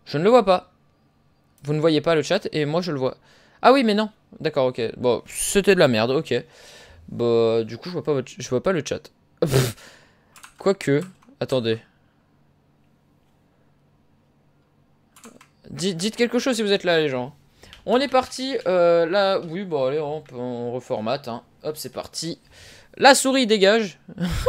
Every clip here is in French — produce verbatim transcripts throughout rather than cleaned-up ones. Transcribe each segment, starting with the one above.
Je ne le vois pas. Vous ne voyez pas le chat et moi je le vois. Ah oui, mais non. D'accord, ok. Bon, c'était de la merde, ok. Bah, du coup, je vois pas, votre... je vois pas le chat. Quoique, attendez. Dites, dites quelque chose si vous êtes là, les gens. On est parti. Euh, là, oui, bon, allez, on, on reformate. Hein. Hop, c'est parti. La souris dégage.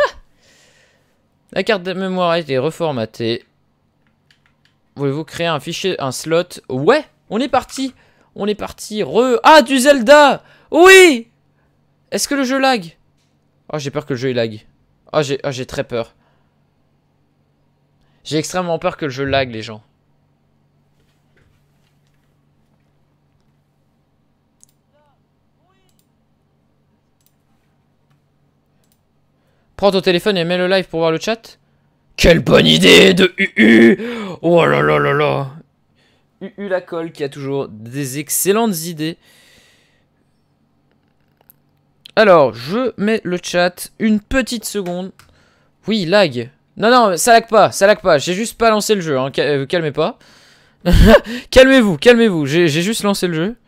La carte de mémoire a été reformatée. Voulez-vous créer un fichier, un slot? Ouais, on est parti. On est parti. Re. Ah, du Zelda. Oui. Est-ce que le jeu lag? Oh, j'ai peur que le jeu il lag. Oh, j'ai oh, j'ai très peur. J'ai extrêmement peur que le jeu lag, les gens. Prends ton téléphone et mets le live pour voir le chat. Quelle bonne idée de U U. Oh là là là là. U U la colle qui a toujours des excellentes idées. Alors, je mets le chat une petite seconde. Oui, lag. Non, non, ça lag pas, ça lag pas. J'ai juste pas lancé le jeu, hein. Calmez pas. Calmez-vous, calmez-vous. J'ai juste lancé le jeu.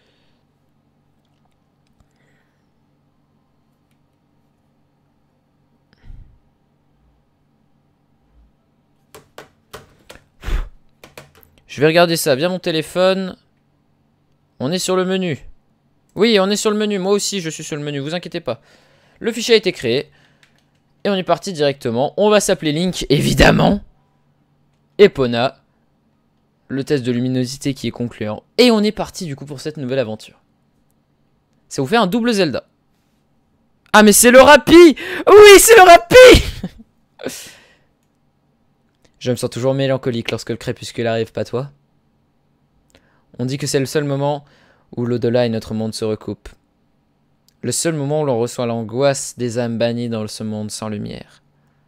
Je vais regarder ça via mon téléphone. On est sur le menu. Oui, on est sur le menu. Moi aussi, je suis sur le menu. Vous inquiétez pas. Le fichier a été créé. Et on est parti directement. On va s'appeler Link, évidemment. Epona. Le test de luminosité qui est concluant. Et on est parti, du coup, pour cette nouvelle aventure. Ça vous fait un double Zelda. Ah, mais c'est le Rappi! Oui, c'est le Rappi! Je me sens toujours mélancolique lorsque le crépuscule arrive, pas toi? On dit que c'est le seul moment où l'au-delà et notre monde se recoupent. Le seul moment où l'on reçoit l'angoisse des âmes bannies dans ce monde sans lumière.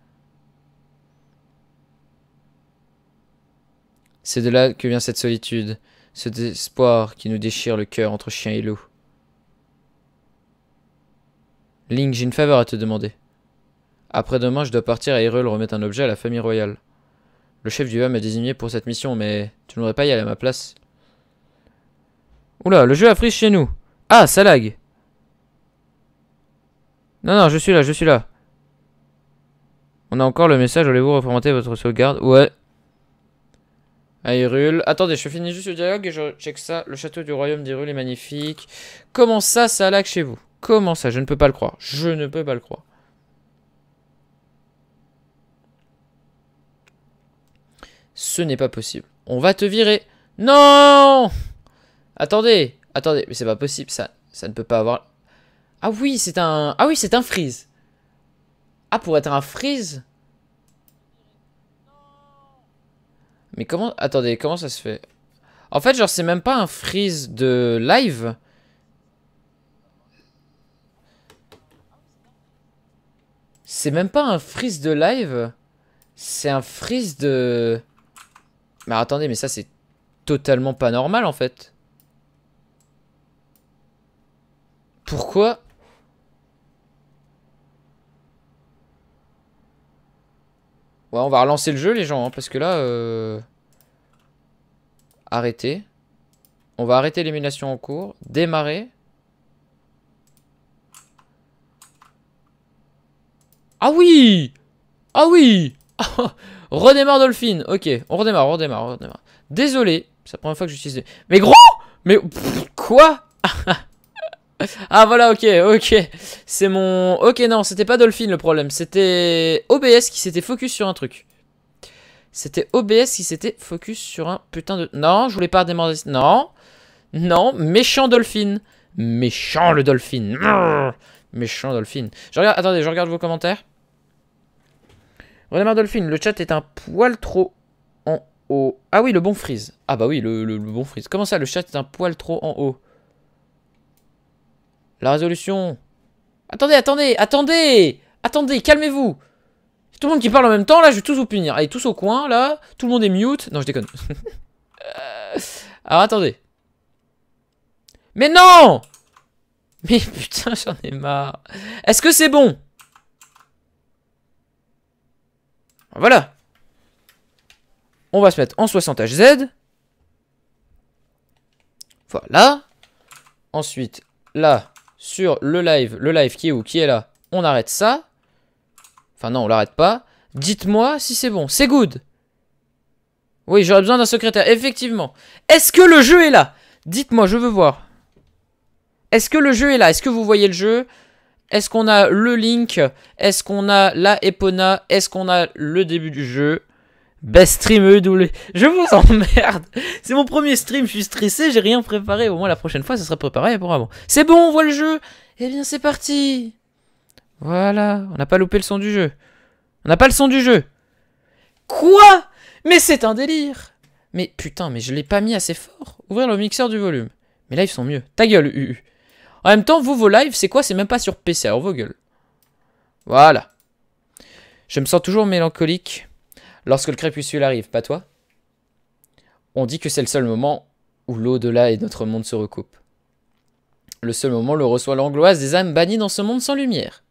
C'est de là que vient cette solitude, ce désespoir qui nous déchire le cœur entre chien et loup. Link, j'ai une faveur à te demander. Après-demain, je dois partir à Hyrule remettre un objet à la famille royale. Le chef du A m'a désigné pour cette mission, mais tu n'aurais pas y aller à ma place. Oula, le jeu a freeze chez nous. Ah, ça lag. Non, non, je suis là, je suis là. On a encore le message, voulez-vous reformater votre sauvegarde? Ouais. À Hyrule. Attendez, je finis juste le dialogue et je check ça. Le château du royaume d'Hyrule est magnifique. Comment ça, ça lag chez vous? Comment ça? Je ne peux pas le croire. Je ne peux pas le croire. Ce n'est pas possible. On va te virer. Non! Attendez. Attendez, mais c'est pas possible. Ça, ça ne peut pas avoir... Ah oui, c'est un... Ah oui, c'est un freeze. Ah, pour être un freeze? Mais comment... Attendez, comment ça se fait? En fait, genre, c'est même pas un freeze de live. C'est même pas un freeze de live. C'est un freeze de... Mais attendez, mais ça, c'est totalement pas normal, en fait. Pourquoi? Ouais, on va relancer le jeu, les gens, hein, parce que là... Euh... Arrêter. On va arrêter l'élimination en cours. Démarrer. Ah oui! Ah oui! Redémarre Dolphin. Ok, on redémarre, on redémarre, on redémarre. Désolé, c'est la première fois que j'utilise des... Mais gros! Mais... Pff, quoi? Ah voilà, ok, ok. C'est mon... Ok, non, c'était pas Dolphin le problème. C'était O B S qui s'était focus sur un truc. C'était O B S qui s'était focus sur un putain de... Non, je voulais pas redémarrer... Non. Non, méchant Dolphin. Méchant le Dolphin. Méchant Dolphin. Je regarde... Attendez, je regarde vos commentaires. Redémarre Dolphin, le chat est un poil trop en haut. Ah oui, le bon freeze. Ah bah oui, le, le, le bon freeze. Comment ça, le chat est un poil trop en haut? La résolution. Attendez, attendez, attendez. Attendez, calmez-vous. Tout le monde qui parle en même temps, là, je vais tous vous punir. Allez, tous au coin, là. Tout le monde est mute. Non, je déconne. Alors, attendez. Mais non! Mais putain, j'en ai marre. Est-ce que c'est bon? Voilà. On va se mettre en soixante H Z. Voilà. Ensuite, là, sur le live, le live qui est où? Qui est là? On arrête ça. Enfin non, on l'arrête pas. Dites-moi si c'est bon. C'est good. Oui, j'aurais besoin d'un secrétaire. Effectivement. Est-ce que le jeu est là? Dites-moi, je veux voir. Est-ce que le jeu est là? Est-ce que vous voyez le jeu? Est-ce qu'on a le link? Est-ce qu'on a la Epona? Est-ce qu'on a le début du jeu? Best stream E W. Je vous emmerde. C'est mon premier stream, je suis stressé, j'ai rien préparé. Au moins la prochaine fois, ça sera préparé pour avant. C'est bon, on voit le jeu. Eh bien, c'est parti. Voilà, on n'a pas loupé le son du jeu. On n'a pas le son du jeu. Quoi? Mais c'est un délire. Mais putain, mais je l'ai pas mis assez fort. Ouvrir le mixeur du volume. Mes lives sont mieux. Ta gueule, U U. En même temps, vous, vos lives, c'est quoi? C'est même pas sur P C, alors vos gueules. Voilà. Je me sens toujours mélancolique lorsque le crépuscule arrive, pas toi? On dit que c'est le seul moment où l'au-delà et notre monde se recoupent. Le seul moment où l'on reçoit l'angoisse des âmes bannies dans ce monde sans lumière.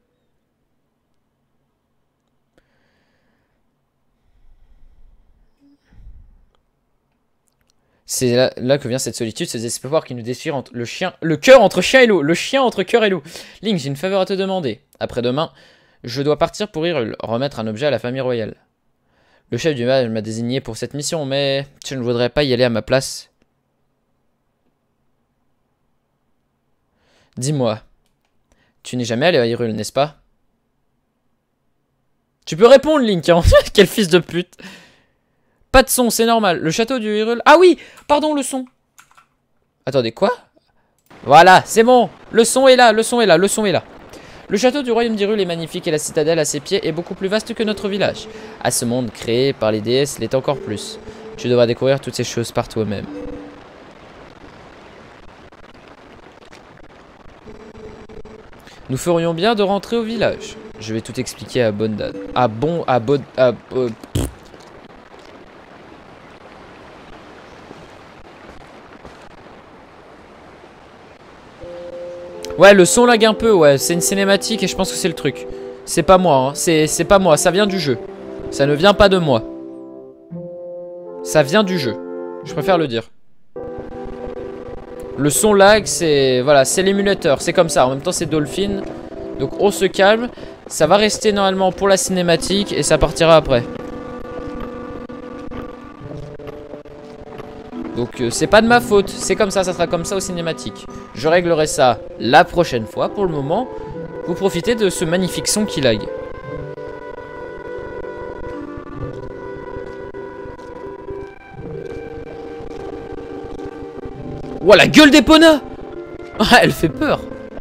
C'est là, là que vient cette solitude, ce désespoir qui nous déchire entre le chien, le cœur entre chien et loup, le chien entre cœur et loup. Link, j'ai une faveur à te demander. Après-demain, je dois partir pour Hyrule, remettre un objet à la famille royale. Le chef du mage m'a désigné pour cette mission, mais je ne voudrais pas y aller à ma place. Dis-moi, tu n'es jamais allé à Hyrule, n'est-ce pas? Tu peux répondre, Link, hein. Quel fils de pute. Pas de son, c'est normal. Le château du Hyrule... Ah oui, pardon, le son. Attendez, quoi? Voilà, c'est bon. Le son est là, le son est là, le son est là. Le château du royaume d'Hyrule est magnifique et la citadelle à ses pieds est beaucoup plus vaste que notre village. À ce monde créé par les déesses l'est encore plus. Tu devras découvrir toutes ces choses par toi-même. Nous ferions bien de rentrer au village. Je vais tout expliquer à bonne date. À bon... à bonne... à... Euh, Ouais, le son lag un peu, ouais. C'est une cinématique et je pense que c'est le truc. C'est pas moi, hein. C'est pas moi. Ça vient du jeu. Ça ne vient pas de moi. Ça vient du jeu. Je préfère le dire. Le son lag, c'est... Voilà, c'est l'émulateur. C'est comme ça. En même temps, c'est Dolphin. Donc, on se calme. Ça va rester normalement pour la cinématique et ça partira après. Donc euh, c'est pas de ma faute, c'est comme ça, ça sera comme ça aux cinématiques. Je réglerai ça la prochaine fois. Pour le moment, vous profitez de ce magnifique son qui lag. Ouah, la gueule d'Epona. Ah, elle fait peur.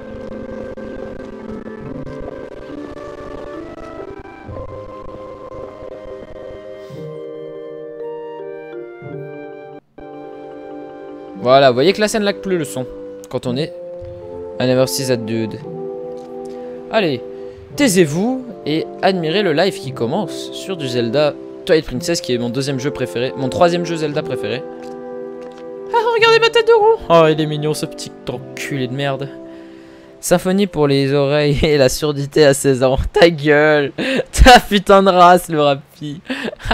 Voilà, vous voyez que la scène lag plus le son. Quand on est I never see that dude. Allez, taisez-vous et admirez le live qui commence sur du Zelda Twilight Princess, qui est mon deuxième jeu préféré, mon troisième jeu Zelda préféré. Ah, regardez ma tête de rond. Oh, il est mignon ce petit enculé de merde. Symphonie pour les oreilles et la surdité à seize ans. Ta gueule. Ta putain de race, le rapi.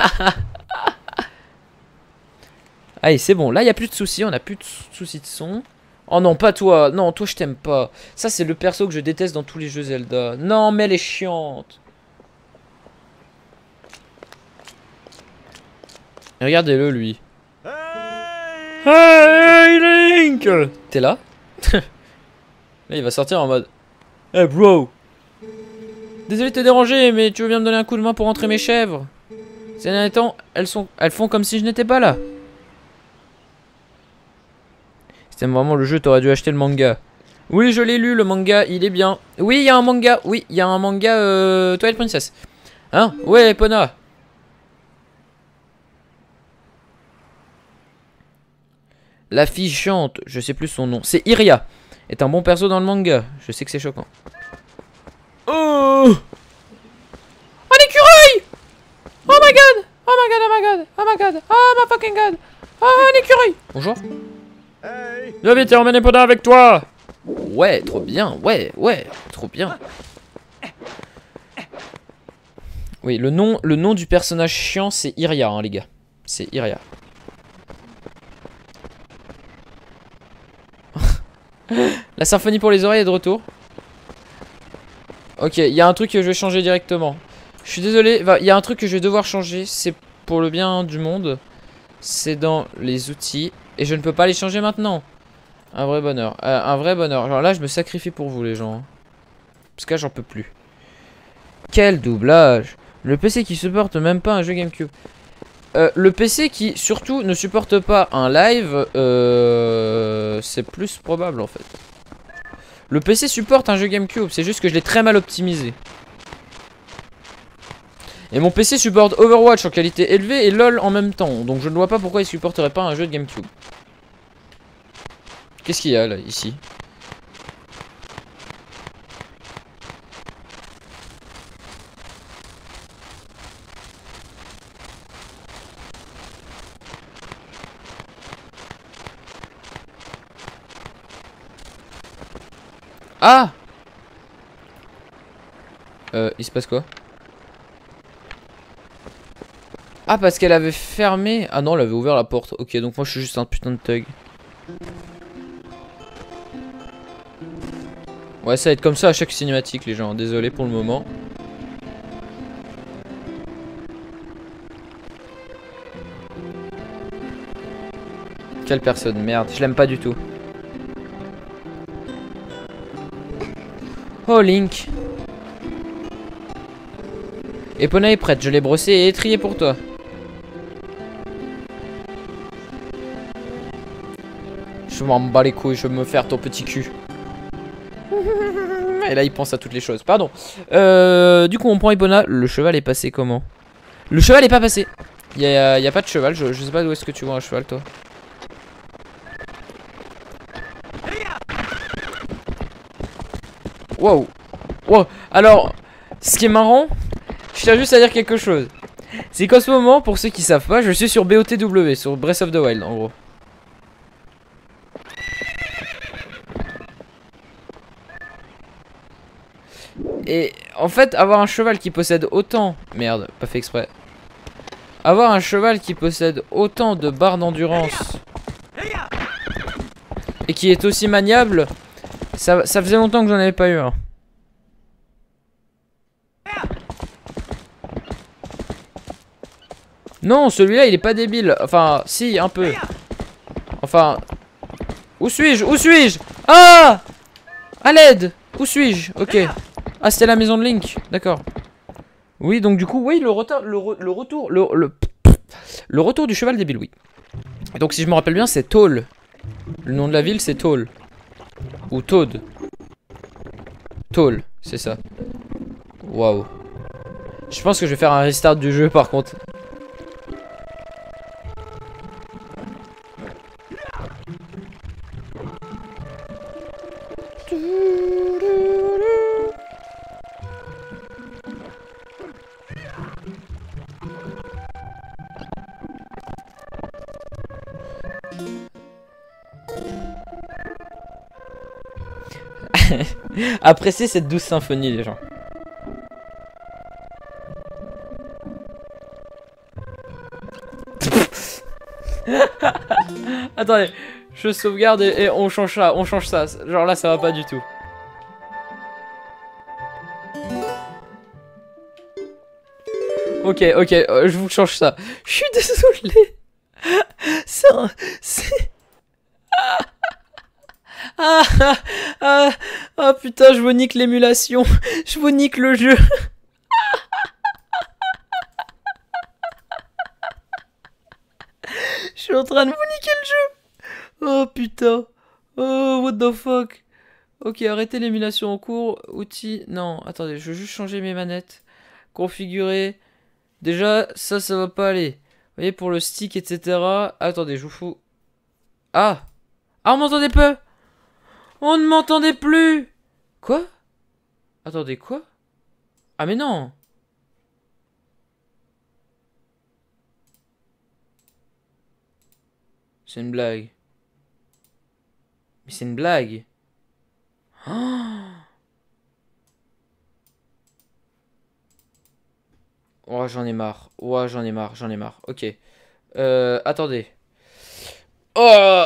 Allez, c'est bon. Là, il n'y a plus de soucis. On n'a plus de soucis de son. Oh non, pas toi. Non, toi, je t'aime pas. Ça, c'est le perso que je déteste dans tous les jeux Zelda. Non, mais elle est chiante. Regardez-le, lui. Hey, Link! T'es là? Là, il va sortir en mode... Hey, bro! Désolé de te déranger, mais tu veux bien me donner un coup de main pour rentrer mes chèvres? Ces derniers temps, elles, sont... elles font comme si je n'étais pas là. Si t'aimes vraiment le jeu, t'aurais dû acheter le manga. Oui, je l'ai lu, le manga, il est bien. Oui, il y a un manga, oui, il y a un manga euh, Twilight Princess. Hein? Ouais, Epona. La fille chante, je sais plus son nom. C'est Iria. Est un bon perso dans le manga. Je sais que c'est choquant. Oh! Un écureuil! Oh my god! Oh my god, oh my god! Oh my god! Oh my fucking god! Oh, un écureuil! Bonjour. Hey. Viens vite, emmener Epona avec toi! Ouais, trop bien, ouais, ouais, trop bien. Oui, le nom, le nom du personnage chiant, c'est Iria, hein, les gars. C'est Iria. La symphonie pour les oreilles est de retour. Ok, il y a un truc que je vais changer directement. Je suis désolé, il y a un truc que je vais devoir changer. C'est pour le bien du monde. C'est dans les outils. Et je ne peux pas les changer maintenant. Un vrai bonheur. Euh, un vrai bonheur. Alors là, je me sacrifie pour vous, les gens. Parce que là, j'en peux plus. Quel doublage! Le P C qui supporte même pas un jeu GameCube. Euh, le P C qui, surtout, ne supporte pas un live, euh, c'est plus probable, en fait. Le P C supporte un jeu GameCube, c'est juste que je l'ai très mal optimisé. Et mon P C supporte Overwatch en qualité élevée et LoL en même temps. Donc je ne vois pas pourquoi il supporterait pas un jeu de GameCube. Qu'est-ce qu'il y a, là, ici? Ah! Euh, il se passe quoi? Ah, parce qu'elle avait fermé. Ah non, elle avait ouvert la porte. Ok, donc moi je suis juste un putain de thug. Ouais, ça va être comme ça à chaque cinématique, les gens. Désolé pour le moment. Quelle personne, merde, je l'aime pas du tout. Oh, Link. Epona est prête, je l'ai brossée et étriée pour toi. Je m'en bats les couilles, je veux me faire ton petit cul. Et là, il pense à toutes les choses. Pardon. Euh, du coup, on prend Epona. Le cheval est passé comment? Le cheval est pas passé. Il y a, y a pas de cheval. Je, je sais pas d'où est-ce que tu vois un cheval, toi. Wow. Wow. Alors, ce qui est marrant, je tiens juste à dire quelque chose. C'est qu'en ce moment, pour ceux qui savent pas, je suis sur B O T W, sur Breath of the Wild, en gros. Et en fait, avoir un cheval qui possède autant... Merde, pas fait exprès. Avoir un cheval qui possède autant de barres d'endurance et qui est aussi maniable, ça, ça faisait longtemps que j'en avais pas eu un. Non, celui-là, il est pas débile. Enfin, si, un peu. Enfin... Où suis-je? Où suis-je? Ah! À l'aide! Où suis-je? Ok. Ah, c'était la maison de Link. D'accord. Oui, donc du coup, oui, le, retour, le, re, le retour... Le, le, le retour du cheval débile, oui. Et donc, si je me rappelle bien, c'est Toll. Le nom de la ville, c'est Toll. Ou Toad. Toll, c'est ça. Waouh. Je pense que je vais faire un restart du jeu, par contre. Appréciez cette douce symphonie, les gens. Attendez, je sauvegarde et, et on change ça, on change ça. Genre là, ça va pas du tout. Ok, ok, euh, je vous change ça. Je suis désolé. Ça, c'est... Ah, ah, ah, ah, putain, je vous nique l'émulation. Je vous nique le jeu. Je suis en train de vous niquer le jeu. Oh putain. Oh, what the fuck. Ok, arrêtez l'émulation en cours. Outils. Non, attendez, je veux juste changer mes manettes. Configurer. Déjà, ça, ça va pas aller. Vous voyez, pour le stick, et cetera. Attendez, je vous fous. Ah. Ah, on m'entendait pas. On ne m'entendait plus. Quoi? Attendez, quoi? Ah mais non. C'est une blague. Mais c'est une blague. Oh, j'en ai marre. Oh, j'en ai marre, j'en ai marre. Ok. Euh, attendez. Oh!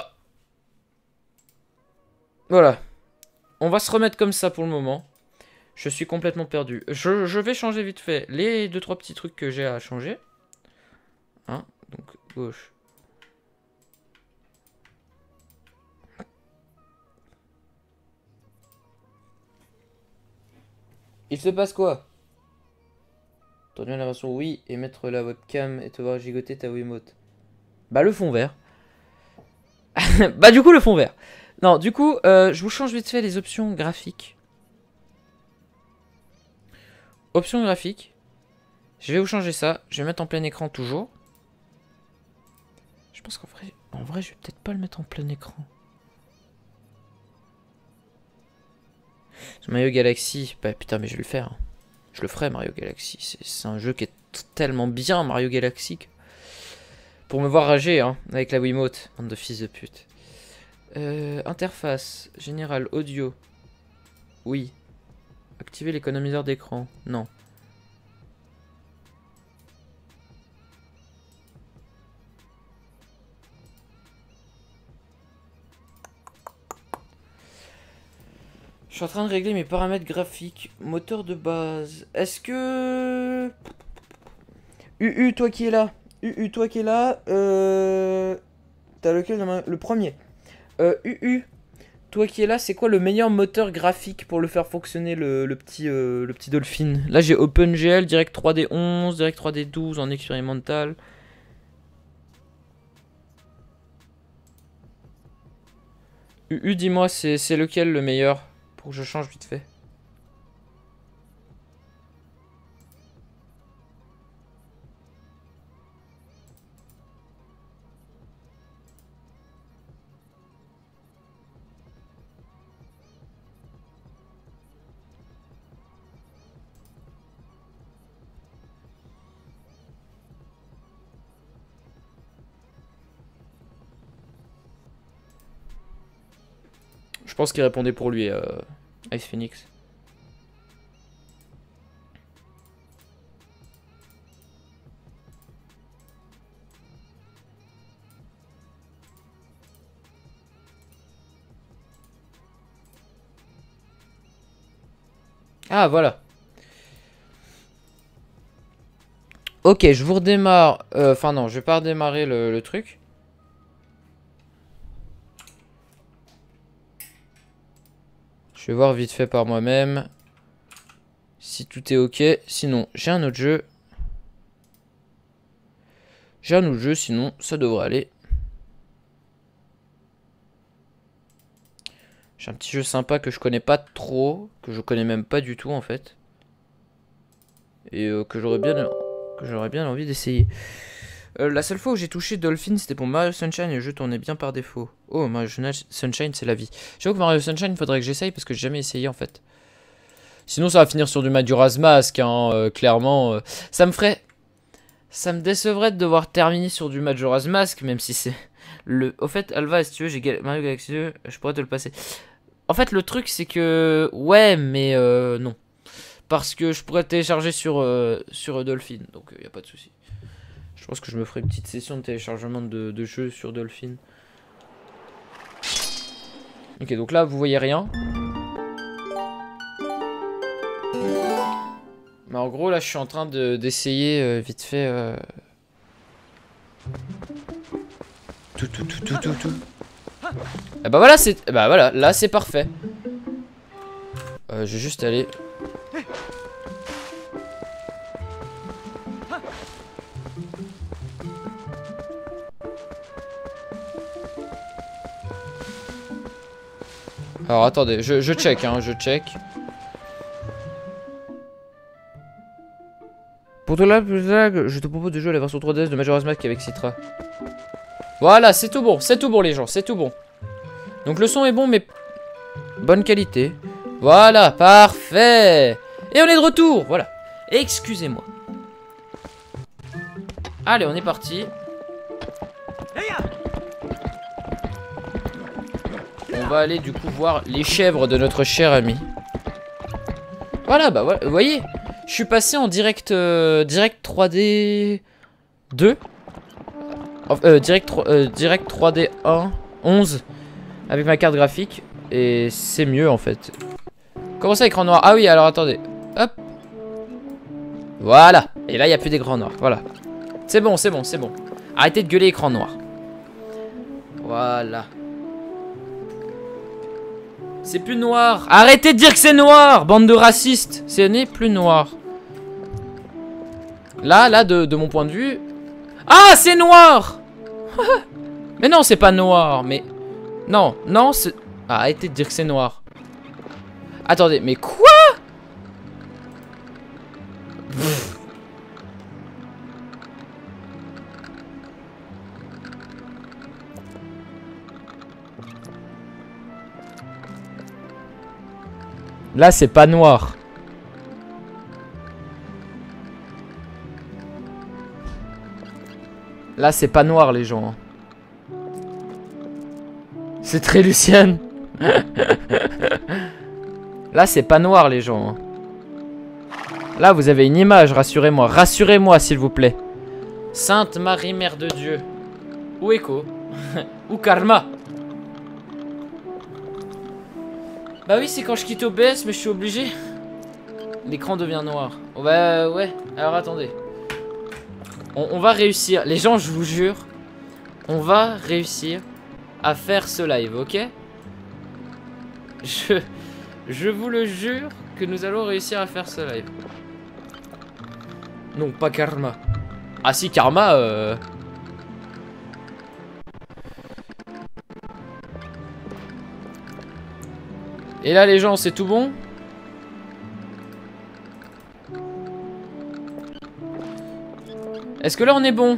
Voilà. On va se remettre comme ça pour le moment. Je suis complètement perdu. Je, je vais changer vite fait les deux trois petits trucs que j'ai à changer. Hein? Donc, gauche. Il se passe quoi? Tourner la version oui et mettre la webcam et te voir gigoter ta Wiimote. Bah le fond vert. Bah du coup le fond vert. Non du coup euh, je vous change vite fait les options graphiques. Options graphiques. Je vais vous changer ça. Je vais mettre en plein écran toujours. Je pense qu'en vrai, en vrai je vais peut-être pas le mettre en plein écran. Mario Galaxy, bah putain mais je vais le faire. Je le ferai Mario Galaxy. C'est un jeu qui est tellement bien Mario Galaxy. Pour me voir rager hein, avec la Wiimote. Bande de fils de pute. Euh, interface, générale, audio. Oui. Activer l'économiseur d'écran. Non. Je suis en train de régler mes paramètres graphiques. Moteur de base. Est-ce que... U U, toi qui es là. U U, toi qui es là. Euh... T'as lequel dans ma... Le premier. Euh, U U, toi qui es là, c'est quoi le meilleur moteur graphique pour le faire fonctionner le, le petit, euh, le petit Dolphin? Là j'ai OpenGL, Direct trois D onze, Direct trois D douze en expérimental. U U, dis-moi, c'est lequel le meilleur? Pour que je change vite fait. Je pense qu'il répondait pour lui, euh, Ice Phoenix. Ah, voilà. Ok, je vous redémarre. Enfin, euh, non, je vais pas redémarrer le, le truc. Je vais voir vite fait par moi-même si tout est ok. Sinon, j'ai un autre jeu. J'ai un autre jeu, sinon ça devrait aller. J'ai un petit jeu sympa que je connais pas trop, que je connais même pas du tout en fait. Et euh, que j'aurais bien, que j'aurais bien envie d'essayer. Euh, la seule fois où j'ai touché Dolphin, c'était pour Mario Sunshine et le jeu tournait bien par défaut. Oh, Mario Sunshine, c'est la vie. J'avoue que Mario Sunshine, il faudrait que j'essaye parce que j'ai jamais essayé en fait. Sinon, ça va finir sur du Majora's Mask, hein, euh, clairement. Euh, ça me ferait... Ça me décevrait de devoir terminer sur du Majora's Mask, même si c'est... le. Au fait, Alva, si tu veux, j'ai Gal Mario Galaxy deux, je pourrais te le passer. En fait, le truc, c'est que... Ouais, mais euh, non. Parce que je pourrais télécharger sur, euh, sur Dolphin, donc il euh, n'y a pas de souci. Je pense que je me ferai une petite session de téléchargement de, de jeux sur Dolphin. Ok, donc là, vous voyez rien. Mais en gros, là, je suis en train d'essayer de, euh, vite fait... Euh... Tout, tout, tout, tout, tout, tout. Et bah voilà, c'est... Bah voilà, là, c'est parfait. Euh, je vais juste aller... Alors attendez, je, je check, hein, je check. Pour tout là, je te propose de jouer à la version trois D S de Majora's Mask avec Citra. Voilà, c'est tout bon, c'est tout bon les gens, c'est tout bon. Donc le son est bon, mais bonne qualité. Voilà, parfait. Et on est de retour, voilà. Excusez-moi. Allez, on est parti. On va aller du coup voir les chèvres de notre cher ami. Voilà, bah voilà, vous voyez, je suis passé en direct, euh, direct trois D deux. Euh, direct, euh, direct trois D un onze avec ma carte graphique. Et c'est mieux en fait. Comment ça écran noir? Ah oui, alors attendez. Hop. Voilà. Et là il n'y a plus d'écran noir. Voilà. C'est bon, c'est bon, c'est bon. Arrêtez de gueuler écran noir. Voilà. C'est plus noir. Arrêtez de dire que c'est noir, bande de racistes. Ce n'est plus noir. Là, là, de, de mon point de vue... Ah, c'est noir. Mais non, c'est pas noir, mais... Non, non, c'est... Ah, arrêtez de dire que c'est noir. Attendez, mais quoi? Pff. Là, c'est pas noir. Là, c'est pas noir, les gens. C'est très Lucienne. Là, c'est pas noir, les gens. Là, vous avez une image, rassurez-moi. Rassurez-moi, s'il vous plaît. Sainte Marie, Mère de Dieu. Ou Echo. Ou Karma. Bah oui, c'est quand je quitte O B S, mais je suis obligé. L'écran devient noir. Oh bah ouais, alors attendez. On, on va réussir. Les gens, je vous jure, on va réussir à faire ce live, ok? Je, je vous le jure que nous allons réussir à faire ce live. Non, pas Karma. Ah si, Karma, euh... Et là, les gens, c'est tout bon? Est-ce que là, on est bon?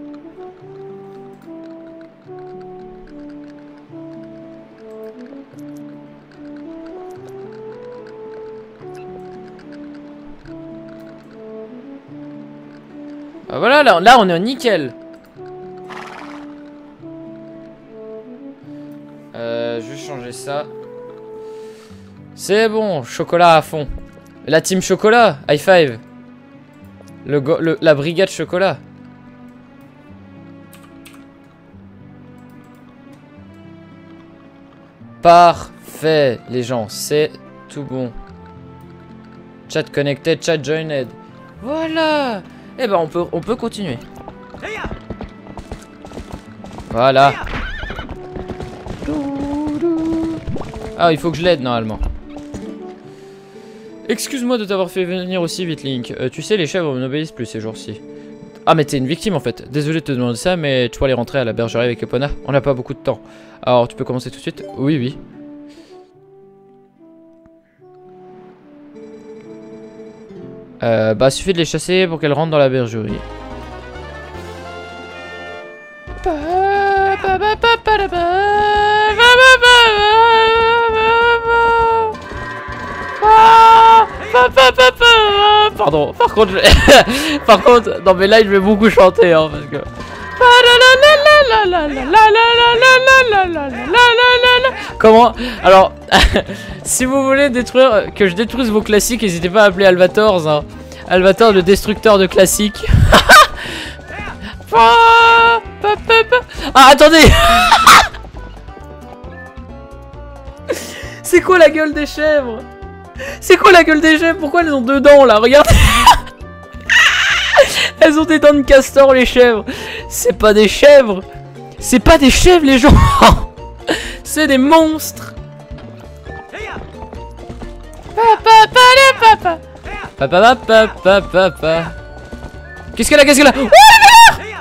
Ah, voilà, là, là, on est nickel. Euh, je vais changer ça. C'est bon, chocolat à fond. La team chocolat, high five. Le, go le la brigade chocolat. Parfait, les gens, c'est tout bon. Chat connected, chat joined. Voilà. Eh ben on peut on peut continuer. Voilà. Ah, il faut que je l'aide normalement. Excuse-moi de t'avoir fait venir aussi vite, Link. Euh, tu sais, les chèvres n'obéissent plus ces jours-ci. Ah, mais t'es une victime en fait. Désolé de te demander ça, mais tu dois aller rentrer à la bergerie avec Epona. On n'a pas beaucoup de temps. Alors, tu peux commencer tout de suite? Oui, oui. Euh, bah, suffit de les chasser pour qu'elles rentrent dans la bergerie. Pardon, par contre, je... par contre, dans mes lives, je vais beaucoup chanter, hein, parce que... Comment? Alors, si vous voulez détruire, que je détruise vos classiques, n'hésitez pas à appeler Alvators, hein. Alvators, le destructeur de classiques. Ah, attendez. C'est quoi la gueule des chèvres? C'est quoi la gueule des chèvres? Pourquoi elles ont deux dents là? Regardez. Elles ont des dents de castor, les chèvres. C'est pas des chèvres. C'est pas des chèvres, les gens. C'est des monstres. Papa, papa, papa, papa, papa. Qu'est-ce qu'elle a? Qu'est-ce qu'elle a? Oh, la mère!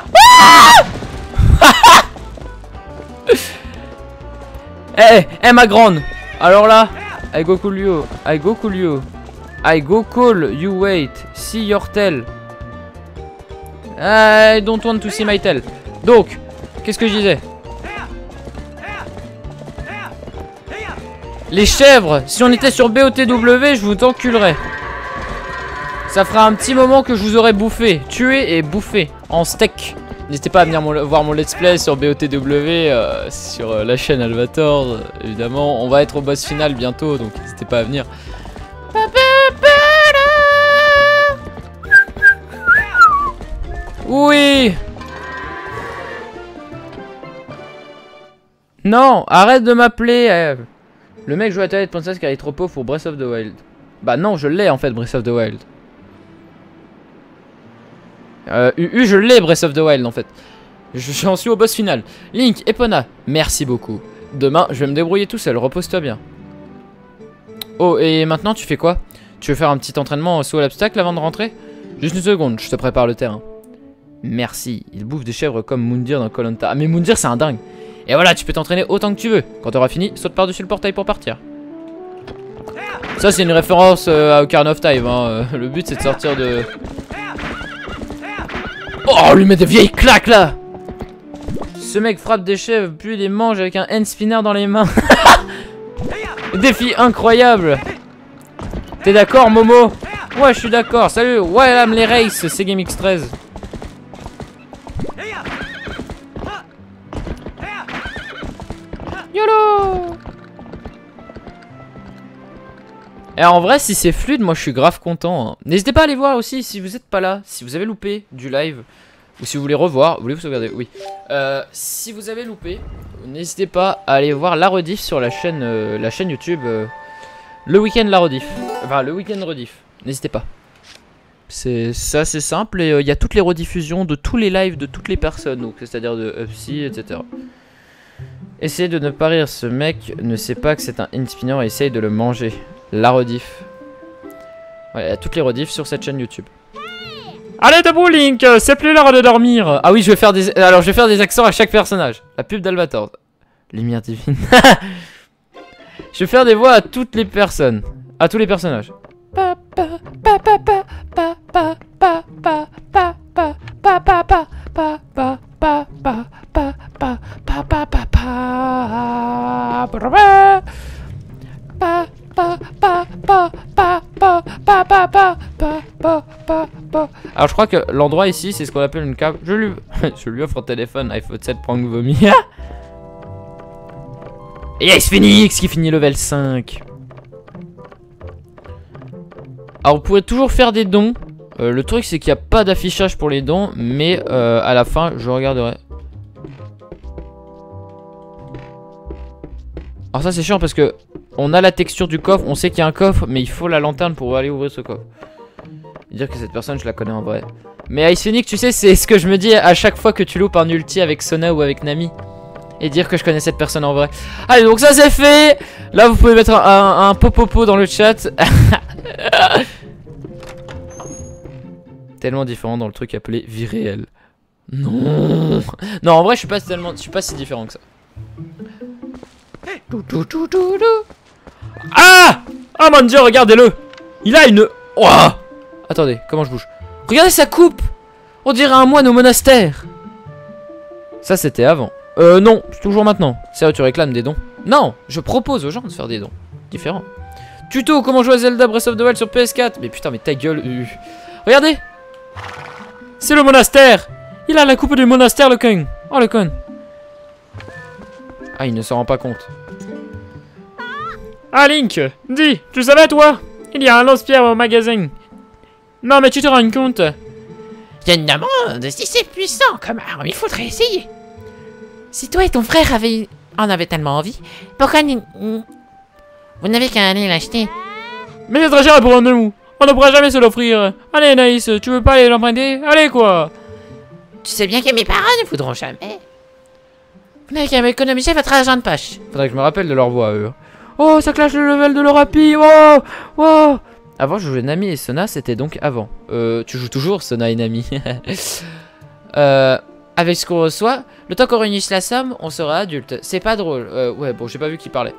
Eh, eh, ma grande. Alors là, I go call you. I go call you. I go call you. Wait. See your tail. I don't want to see my tail. Donc, qu'est-ce que je disais? Les chèvres, si on était sur B O T W, je vous enculerais. Ça fera un petit moment que je vous aurais bouffé, tué et bouffé en steak. N'hésitez pas à venir mon, voir mon let's play sur B O T W, euh, sur euh, la chaîne Alvators, euh, évidemment. On va être au boss final bientôt, donc n'hésitez pas à venir. Oui. Non, arrête de m'appeler. euh. Le mec joue à Twilight Princess car il est trop pauvre pour Breath of the Wild. Bah non, je l'ai en fait, Breath of the Wild. Euh, U U, je l'ai, Breath of the Wild en fait. J'en suis au boss final. Link, Epona, merci beaucoup. Demain, je vais me débrouiller tout seul, repose-toi bien. Oh, et maintenant, tu fais quoi? Tu veux faire un petit entraînement saut à l'obstacle avant de rentrer? Juste une seconde, je te prépare le terrain. Merci, il bouffe des chèvres comme Moundir dans Koh Lanta. Ah mais Moundir c'est un dingue. Et voilà, tu peux t'entraîner autant que tu veux. Quand tu auras fini, saute par-dessus le portail pour partir. Ça c'est une référence euh, à Ocarina of Time hein. Le but c'est de sortir de... Oh, lui met des vieilles claques là. Ce mec frappe des chèvres, puis il les mange avec un hand spinner dans les mains. Défi incroyable. T'es d'accord Momo? Ouais je suis d'accord, salut. Ouais là les races, c'est Game X treize. YOLO. Et en vrai si c'est fluide moi je suis grave content hein. N'hésitez pas à aller voir aussi si vous êtes pas là. Si vous avez loupé du live ou si vous voulez revoir, voulez-vous sauvegarder? Oui. euh, Si vous avez loupé, n'hésitez pas à aller voir la rediff sur la chaîne, euh, la chaîne YouTube euh, le week-end la rediff. Enfin le week-end rediff. N'hésitez pas. C'est assez simple et il euh, y a toutes les rediffusions de tous les lives de toutes les personnes. Donc c'est-à-dire de Upsi, et cetera. Essayez de ne pas rire, ce mec ne sait pas que c'est un in-spinner et essaye de le manger. La rediff. Ouais, il y a toutes les rediffs sur cette chaîne YouTube. Allez debout Link, c'est plus l'heure de dormir. Ah oui, je vais faire des... Alors je vais faire des accents à chaque personnage. La pub d'Albator. Lumière divine. Je vais faire des voix à toutes les personnes. À tous les personnages. Alors je crois que l'endroit ici c'est ce qu'on appelle une cave. Je lui, je lui offre un téléphone iPhone sept prank vomi. Et Ace Phoenix qui finit level cinq. Alors vous pourrez toujours faire des dons. euh, Le truc c'est qu'il n'y a pas d'affichage pour les dons. Mais euh, à la fin je regarderai. Alors ça c'est chiant parce que on a la texture du coffre, on sait qu'il y a un coffre, mais il faut la lanterne pour aller ouvrir ce coffre. Dire que cette personne je la connais en vrai. Mais Ice Phoenix, tu sais, c'est ce que je me dis à chaque fois que tu loupes un ulti avec Sona ou avec Nami. Et dire que je connais cette personne en vrai. Allez, donc ça c'est fait. Là vous pouvez mettre un, un, un popopo dans le chat. Tellement différent dans le truc appelé vie réelle. Non. Non, en vrai je suis pas tellement, je suis pas si différent que ça. Ah! Oh mon dieu, regardez-le! Il a une... Oh! Attendez, comment je bouge? Regardez sa coupe! On dirait un moine au monastère! Ça c'était avant. Euh non, c'est toujours maintenant. Sérieux, tu réclames des dons? Non, je propose aux gens de faire des dons. Différent. Tuto, comment jouer à Zelda Breath of the Wild sur P S quatre? Mais putain, mais ta gueule. Euh. Regardez! C'est le monastère! Il a la coupe du monastère, le con! Oh le con! Ah, il ne s'en rend pas compte. Ah, Link, dis, tu savais toi? Il y a un lance-pierre au magasin. Non, mais tu te rends compte? Je me demande si c'est puissant comme arme, il faudrait essayer. Si toi et ton frère avez... en avez tellement envie, pourquoi vous n'avez qu'à aller l'acheter? Mais c'est très cher pour nous. On ne pourra jamais se l'offrir. Allez, Naïs, tu veux pas aller l'emprunter? Allez, quoi. Tu sais bien que mes parents ne voudront jamais. Vous n'avez qu'à économiser votre argent de poche. Faudrait que je me rappelle de leur voix, eux. Oh, ça clash le level de leur happy. Oh, oh. Avant, je jouais Nami et Sona, c'était donc avant. Euh, tu joues toujours Sona et Nami. euh, avec ce qu'on reçoit, le temps qu'on réunisse la somme, on sera adulte. C'est pas drôle. Euh, ouais, bon, j'ai pas vu qui parlait.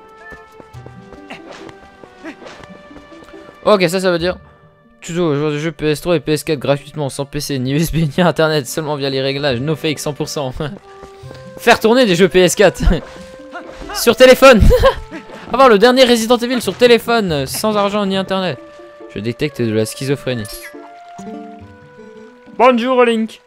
Ok, ça, ça veut dire... Tuto, joueur de jeu P S trois et P S quatre gratuitement, sans P C, ni U S B, ni internet, seulement via les réglages, no fake cent pour cent. Faire tourner des jeux P S quatre. Sur téléphone. Avoir le dernier Resident Evil sur téléphone, sans argent ni internet. Je détecte de la schizophrénie. Bonjour Link.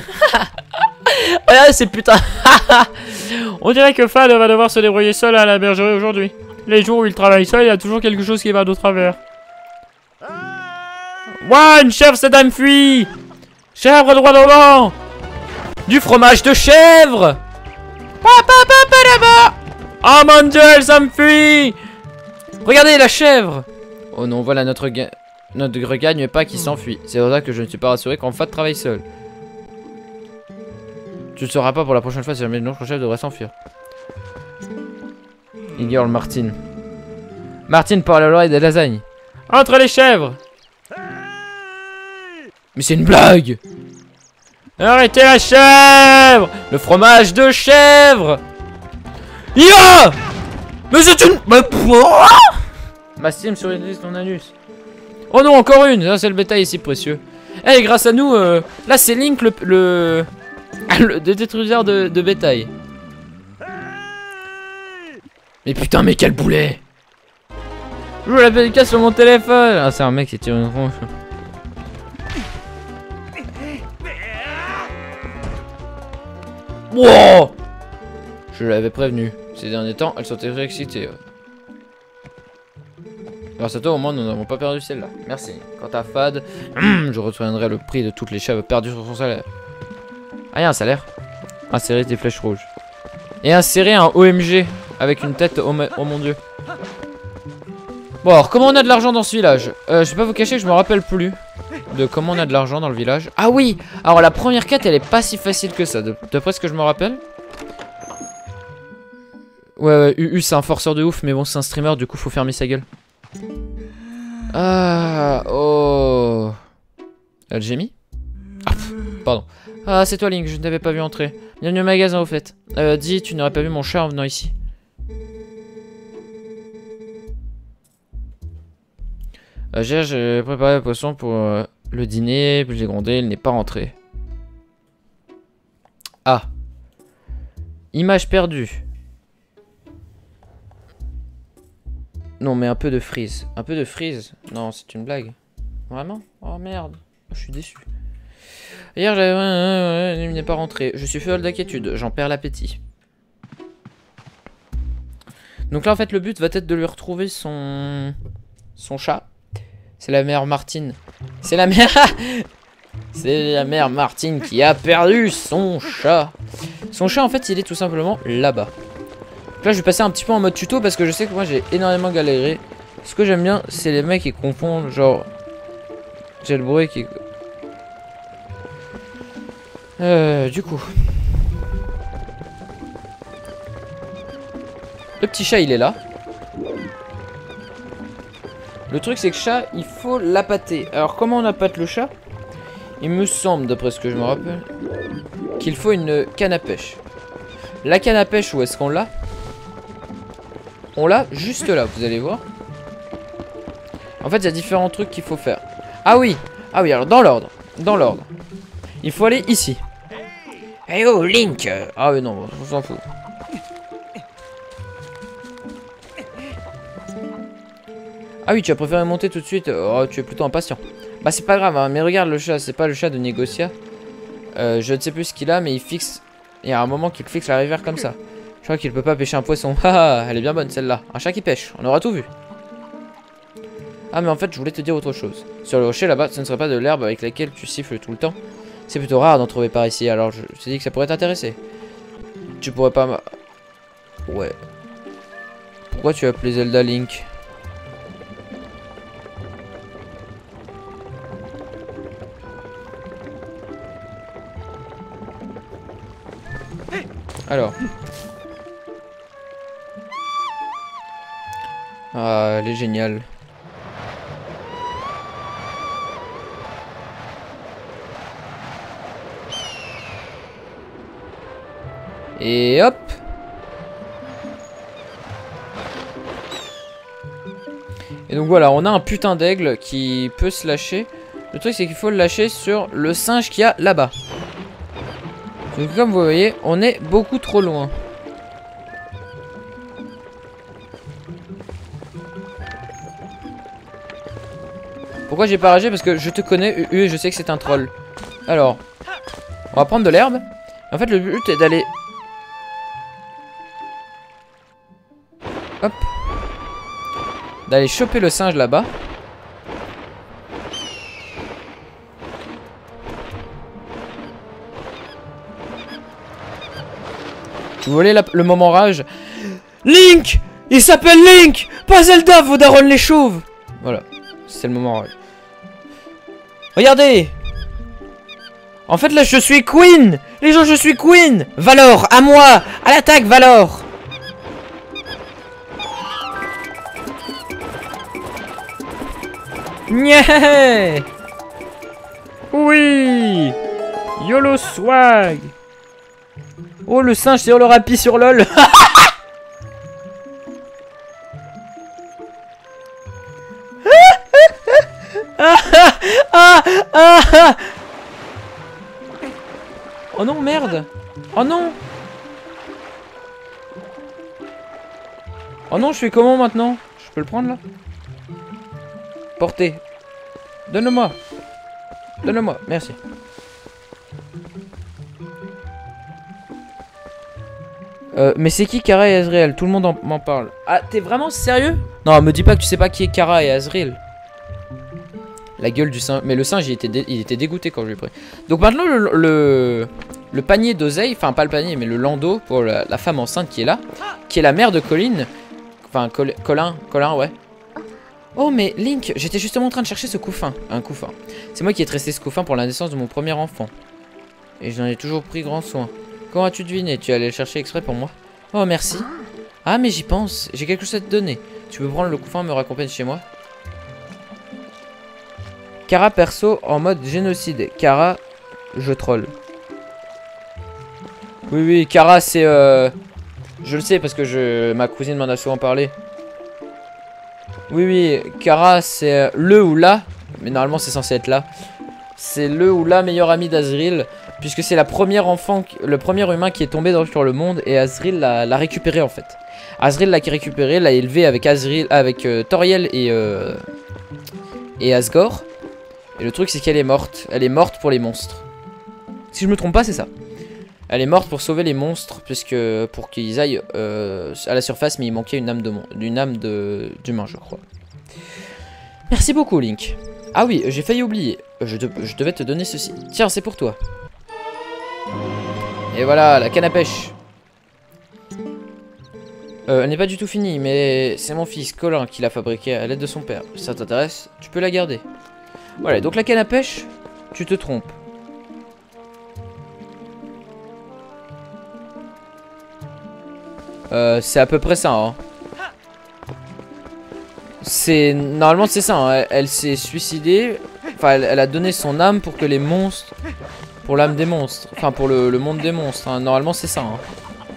Ah, c'est putain. On dirait que Fad va devoir se débrouiller seul à la bergerie aujourd'hui. Les jours où il travaille seul, il y a toujours quelque chose qui va de travers. Ouah, une chèvre, cette dame fuit. Chèvre droit devant. Du fromage de chèvre. Pa, pa, pa, pa, là-bas. Oh mon dieu, elle s'enfuit. Regardez la chèvre. Oh non, voilà notre gain. Notre regagne pas qui s'enfuit. C'est pour ça que je ne suis pas rassuré qu'en fait travaille seul. Tu ne sauras pas pour la prochaine fois si jamais notre chef devrait s'enfuir. Ignore Martine. Martine parle à l'oreille des lasagnes. Entre les chèvres. Mais c'est une blague. Arrêtez la chèvre. Le fromage de chèvre. Ya. Mais c'est une... Mastime sur une liste ton anus. Oh non, encore une. Ah, c'est le bétail ici précieux. Eh, hey, grâce à nous, euh, là c'est Link le... le... le détruiseur de, de bétail. Mais putain, mais quel boulet. Je joue la dédicace sur mon téléphone. Ah, c'est un mec qui tire une ronche. Wow. Je l'avais prévenu. Ces derniers temps, elles sont très excitées. Grâce à toi, au moins, nous n'avons pas perdu celle-là. Merci. Quant à Fad, je retiendrai le prix de toutes les chèvres perdues sur son salaire. Ah, il y a un salaire. Insérer des flèches rouges. Et insérer un O M G avec une tête. Oh, oh mon dieu. Bon, alors, comment on a de l'argent dans ce village? euh, Je vais pas vous cacher que je me rappelle plus de comment on a de l'argent dans le village. Ah oui. Alors, la première quête, elle est pas si facile que ça, d'après ce que je me rappelle. Ouais, ouais, U U, c'est un forceur de ouf, mais bon, c'est un streamer, du coup, faut fermer sa gueule. Ah, oh. Algémie? Ah, pardon. Ah, c'est toi, Link, je ne t'avais pas vu entrer. Bienvenue au magasin, au fait. Euh, dis, tu n'aurais pas vu mon chat en venant ici. Euh, j'ai préparé le poisson pour euh, le dîner, puis j'ai grondé, il n'est pas rentré. Ah. Image perdue. Non, mais un peu de freeze. Un peu de freeze. Non, c'est une blague. Vraiment? Oh merde. Je suis déçu. Hier, j'avais... il n'est pas rentré. Je suis folle d'inquiétude. J'en perds l'appétit. Donc là, en fait, le but va être de lui retrouver son... son chat. C'est la mère Martine. C'est la mère... C'est la mère Martine qui a perdu son chat. Son chat, en fait, il est tout simplement là-bas. Là, je vais passer un petit peu en mode tuto parce que je sais que moi, j'ai énormément galéré. Ce que j'aime bien, c'est les mecs qui confondent, genre... jailbreak qui... Euh, du coup... Le petit chat, il est là. Le truc, c'est que chat, il faut l'appâter. Alors, comment on appâte le chat? Il me semble, d'après ce que je me rappelle, qu'il faut une canne à pêche. La canne à pêche, où est-ce qu'on l'a? On l'a juste là, vous allez voir. En fait, il y a différents trucs qu'il faut faire. Ah oui, ah oui, alors dans l'ordre, dans l'ordre. Il faut aller ici. Eh hey oh, Link. Ah oui, non, on s'en fout. Ah oui, tu as préféré monter tout de suite. Oh, tu es plutôt impatient. Bah, c'est pas grave, hein, mais regarde le chat, c'est pas le chat de Négocia. Euh, je ne sais plus ce qu'il a, mais il fixe. Il y a un moment qu'il fixe la rivière comme ça. Je crois qu'il peut pas pêcher un poisson. Ah, elle est bien bonne celle-là. Un chat qui pêche, on aura tout vu. Ah, mais en fait, je voulais te dire autre chose. Sur le rocher là-bas, ce ne serait pas de l'herbe avec laquelle tu siffles tout le temps. C'est plutôt rare d'en trouver par ici, alors je me suis dit que ça pourrait t'intéresser. Tu pourrais pas... Ouais. Pourquoi tu as appelé Zelda Link? Alors. Ah, elle est géniale. Et hop. Et donc voilà, on a un putain d'aigle qui peut se lâcher. Le truc c'est qu'il faut le lâcher sur le singe qu'il y a là-bas. Donc comme vous voyez, on est beaucoup trop loin. Pourquoi j'ai pas ragé? Parce que je te connais, U U, et je sais que c'est un troll. Alors, on va prendre de l'herbe. En fait, le but est d'aller... Hop. D'aller choper le singe là-bas. Vous voulez la, le moment rage? Link! Il s'appelle Link! Pas Zelda, vos darons les chauves! Voilà, c'est le moment. Regardez! En fait, là, je suis Queen! Les gens, je suis Queen! Valor, à moi! À l'attaque, Valor! Nyeh! Oui! YOLO swag! Oh, le singe tire le rapi sur LOL! ah, ah, ah, ah. Oh non, merde! Oh non! Oh non, je fais comment maintenant? Je peux le prendre là? Portez. Donne-le-moi. Donne-le-moi, merci. Euh, mais c'est qui Kara et Azriel? Tout le monde m'en parle. Ah, t'es vraiment sérieux? Non, me dis pas que tu sais pas qui est Kara et Azriel. La gueule du singe. Mais le singe, il était, dé... il était dégoûté quand je lui ai pris. Donc maintenant, le, le, le panier d'oseille, enfin pas le panier, mais le landau pour la, la femme enceinte qui est là, qui est la mère de Colin. Enfin, Col Colin, Colin, ouais. Oh, mais Link, j'étais justement en train de chercher ce couffin. Un couffin. C'est moi qui ai tressé ce couffin pour la naissance de mon premier enfant. Et j'en ai toujours pris grand soin. Comment as-tu deviné? Tu allais le chercher exprès pour moi? Oh, merci. Ah, mais j'y pense. J'ai quelque chose à te donner. Tu peux prendre le couffin et me raccompagner chez moi? Kara perso en mode génocide. Kara, je troll. Oui, oui, Kara, c'est... Euh... Je le sais parce que je... ma cousine m'en a souvent parlé. Oui, oui, Kara, c'est le ou la, mais normalement c'est censé être là. C'est le ou la meilleure amie d'Azriel, puisque c'est la première enfant, le premier humain qui est tombé dans, sur le monde, et Azriel l'a récupéré en fait. Azriel l'a récupéré, l'a élevé avec Azriel, avec euh, Toriel et euh, et Asgore. Et le truc c'est qu'elle est morte. Elle est morte pour les monstres. Si je me trompe pas, c'est ça. Elle est morte pour sauver les monstres, puisque pour qu'ils aillent euh, à la surface, mais il manquait une âme de d'une âme de d'humain, je crois. Merci beaucoup, Link. Ah oui, j'ai failli oublier. Je, de, je devais te donner ceci. Tiens, c'est pour toi. Et voilà, la canne à pêche. Euh, elle n'est pas du tout finie, mais c'est mon fils, Colin, qui l'a fabriquée à l'aide de son père. Si ça t'intéresse, tu peux la garder. Voilà, donc la canne à pêche, tu te trompes. Euh, c'est à peu près ça, hein. C'est... Normalement, c'est ça, hein. Elle, elle s'est suicidée. Enfin, elle, elle a donné son âme pour que les monstres... Pour l'âme des monstres. Enfin, pour le, le monde des monstres, hein. Normalement, c'est ça, hein.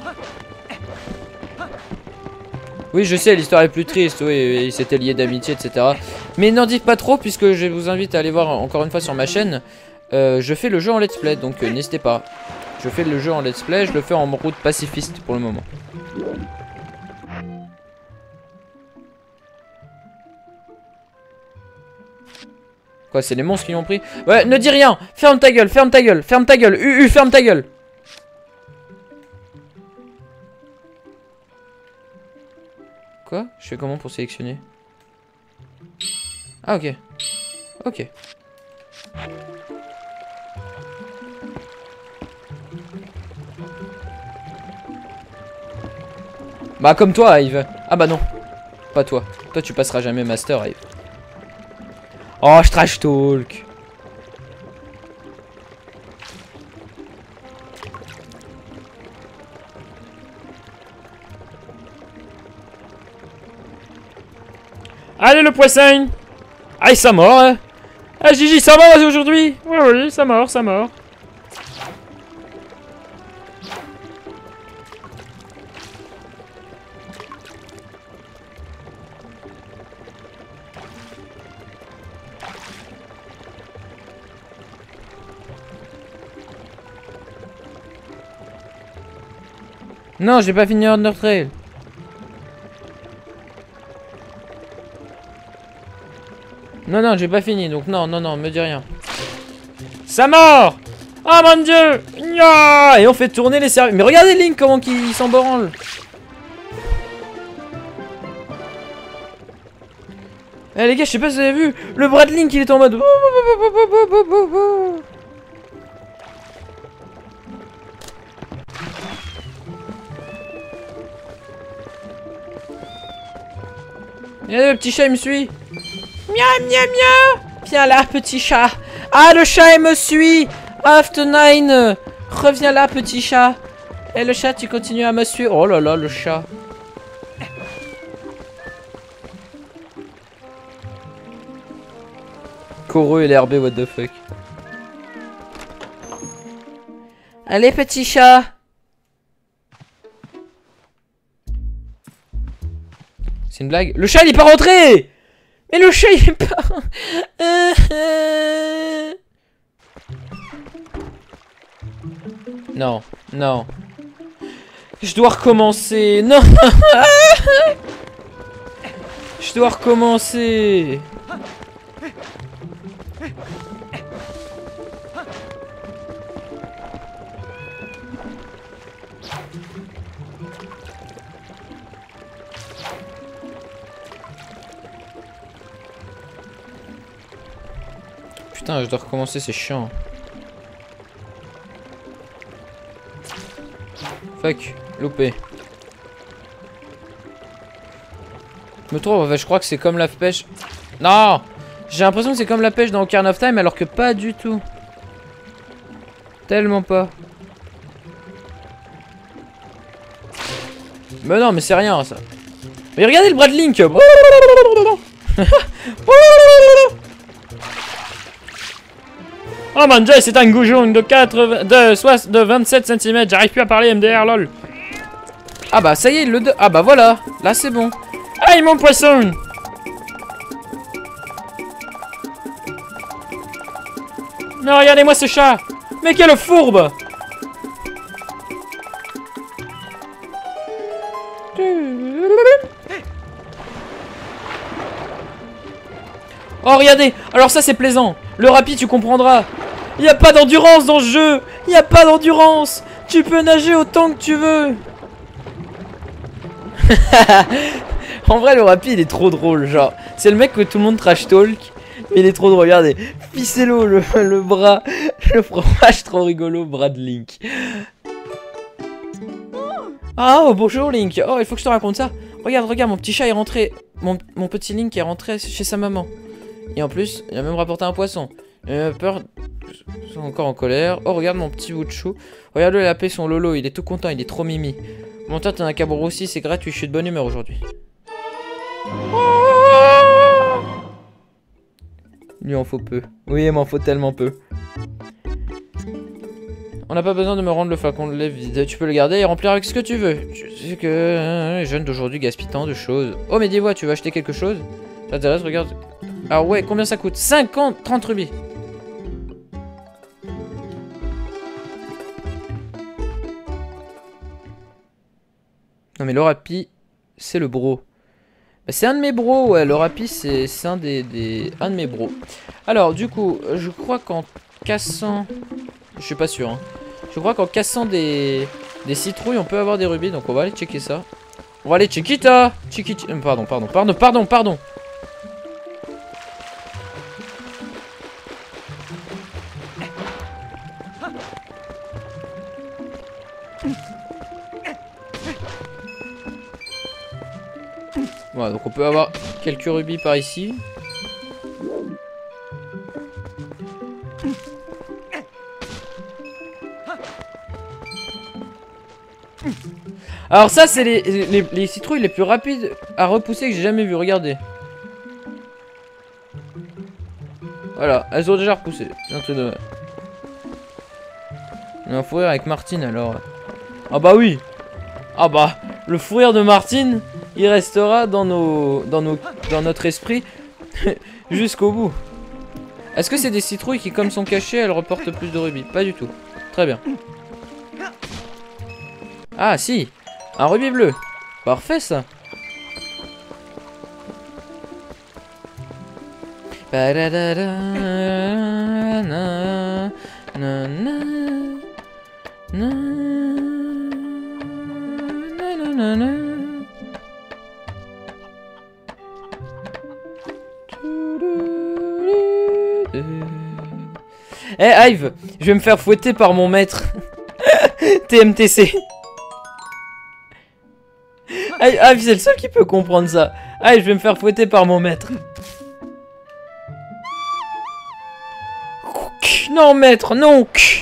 Oui, je sais, l'histoire est plus triste. Oui, ils s'étaient liés d'amitié, et cetera. Mais n'en dites pas trop, puisque je vous invite à aller voir encore une fois sur ma chaîne. Euh, je fais le jeu en let's play, donc euh, n'hésitez pas. Je fais le jeu en let's play, je le fais en route pacifiste pour le moment. Quoi, c'est les monstres qui l'ont pris? Ouais, ne dis rien. Ferme ta gueule, ferme ta gueule, ferme ta gueule. U, U, ferme ta gueule. Quoi? Je fais comment pour sélectionner? Ah, ok. Ok. Bah, comme toi, Yves. Ah bah non. Pas toi. Toi, tu passeras jamais master, Yves. Oh, je trash talk. Allez, le poisson. Ah, ça mort, hein. Ah, Gigi, ça mort aujourd'hui. Oui, oui, ça mort, ça mort. Non, j'ai pas fini Undertale. Non, non, j'ai pas fini, donc non, non, non, me dis rien. Ça mort. Oh mon dieu. Nya. Et on fait tourner les services. Mais regardez Link, comment il s'en branle. Eh les gars, je sais pas si vous avez vu, le bras de Link, il est en mode... Et le petit chat, il me suit. Miaou, miaou, miaou. Viens là, petit chat. Ah, le chat, il me suit. After Nine. Reviens là, petit chat. Et le chat, tu continues à me suivre. Oh là là, le chat. Coreux et l'R B, what the fuck. Allez, petit chat. C'est une blague. Le chat, il est pas rentré. Mais le chat, il est pas... Non, non. Je dois recommencer. Non. Je dois recommencer. Putain, je dois recommencer, c'est chiant. Fuck, loupé. Je me trouve, je crois que c'est comme la pêche. Non, j'ai l'impression que c'est comme la pêche dans Ocarina of Time, alors que pas du tout. Tellement pas. Mais non, mais c'est rien ça. Mais regardez le bras de Link. Oh mon dieu, c'est un goujon de quatre, de, soit de vingt-sept centimètres. J'arrive plus à parler M D R, lol. Ah bah ça y est, le deux. Ah bah voilà, là c'est bon. Aïe mon poisson. Non, regardez-moi ce chat. Mais quelle fourbe. Oh regardez, alors ça c'est plaisant. Le rapide tu comprendras. Il n'y a pas d'endurance dans ce jeu. Il n'y a pas d'endurance. Tu peux nager autant que tu veux. En vrai le rapide il est trop drôle. Genre c'est le mec que tout le monde trash talk. Mais il est trop drôle, regardez. Ficello le, le bras. Le fromage trop rigolo, bras de Link. Ah oh bonjour Link. Oh il faut que je te raconte ça. Regarde, regarde, mon petit chat est rentré. Mon, mon petit Link est rentré chez sa maman. Et en plus, il a même rapporté un poisson. Il a peur. Ils sont encore en colère. Oh, regarde mon petit bout de chou. Regarde-le, il a appelé son Lolo. Il est tout content, il est trop mimi. Mon toi, t'en as qu'à boire aussi, c'est gratuit. Je suis de bonne humeur aujourd'hui. Il lui en faut peu. Oui, il m'en faut tellement peu. On n'a pas besoin de me rendre le flacon de lait vide. Tu peux le garder et remplir avec ce que tu veux. Tu sais que euh, les jeunes d'aujourd'hui gaspillent tant de choses. Oh, mais dis-moi, tu veux acheter quelque chose? Ça t'intéresse? Regarde. Ah ouais, combien ça coûte? cinquante, trente rubis. Non mais l'Orapi, c'est le bro. Bah, c'est un de mes bros, ouais, l'Orapi c'est un des, des... un de mes bros. Alors du coup, je crois qu'en cassant... Je suis pas sûr, hein. Je crois qu'en cassant des... des citrouilles, on peut avoir des rubis, donc on va aller checker ça. On va aller checker ça. Chiquita. Pardon, pardon, pardon, pardon, pardon. Voilà, donc on peut avoir quelques rubis par ici. Alors ça c'est les, les, les citrouilles les plus rapides à repousser que j'ai jamais vu, regardez. Voilà, elles ont déjà repoussé. On va fou rire avec Martine alors. Ah bah oui. Ah bah, le fou rire de Martine, il restera dans nos, dans nos, dans notre esprit jusqu'au bout. Est-ce que c'est des citrouilles qui, comme sont cachées, elles reportent plus de rubis? Pas du tout. Très bien. Ah si, un rubis bleu. Parfait ça. Eh hey, Hive, je vais me faire fouetter par mon maître. T M T C. Ah, ah c'est le seul qui peut comprendre ça. Ah, je vais me faire fouetter par mon maître. Non, maître, non.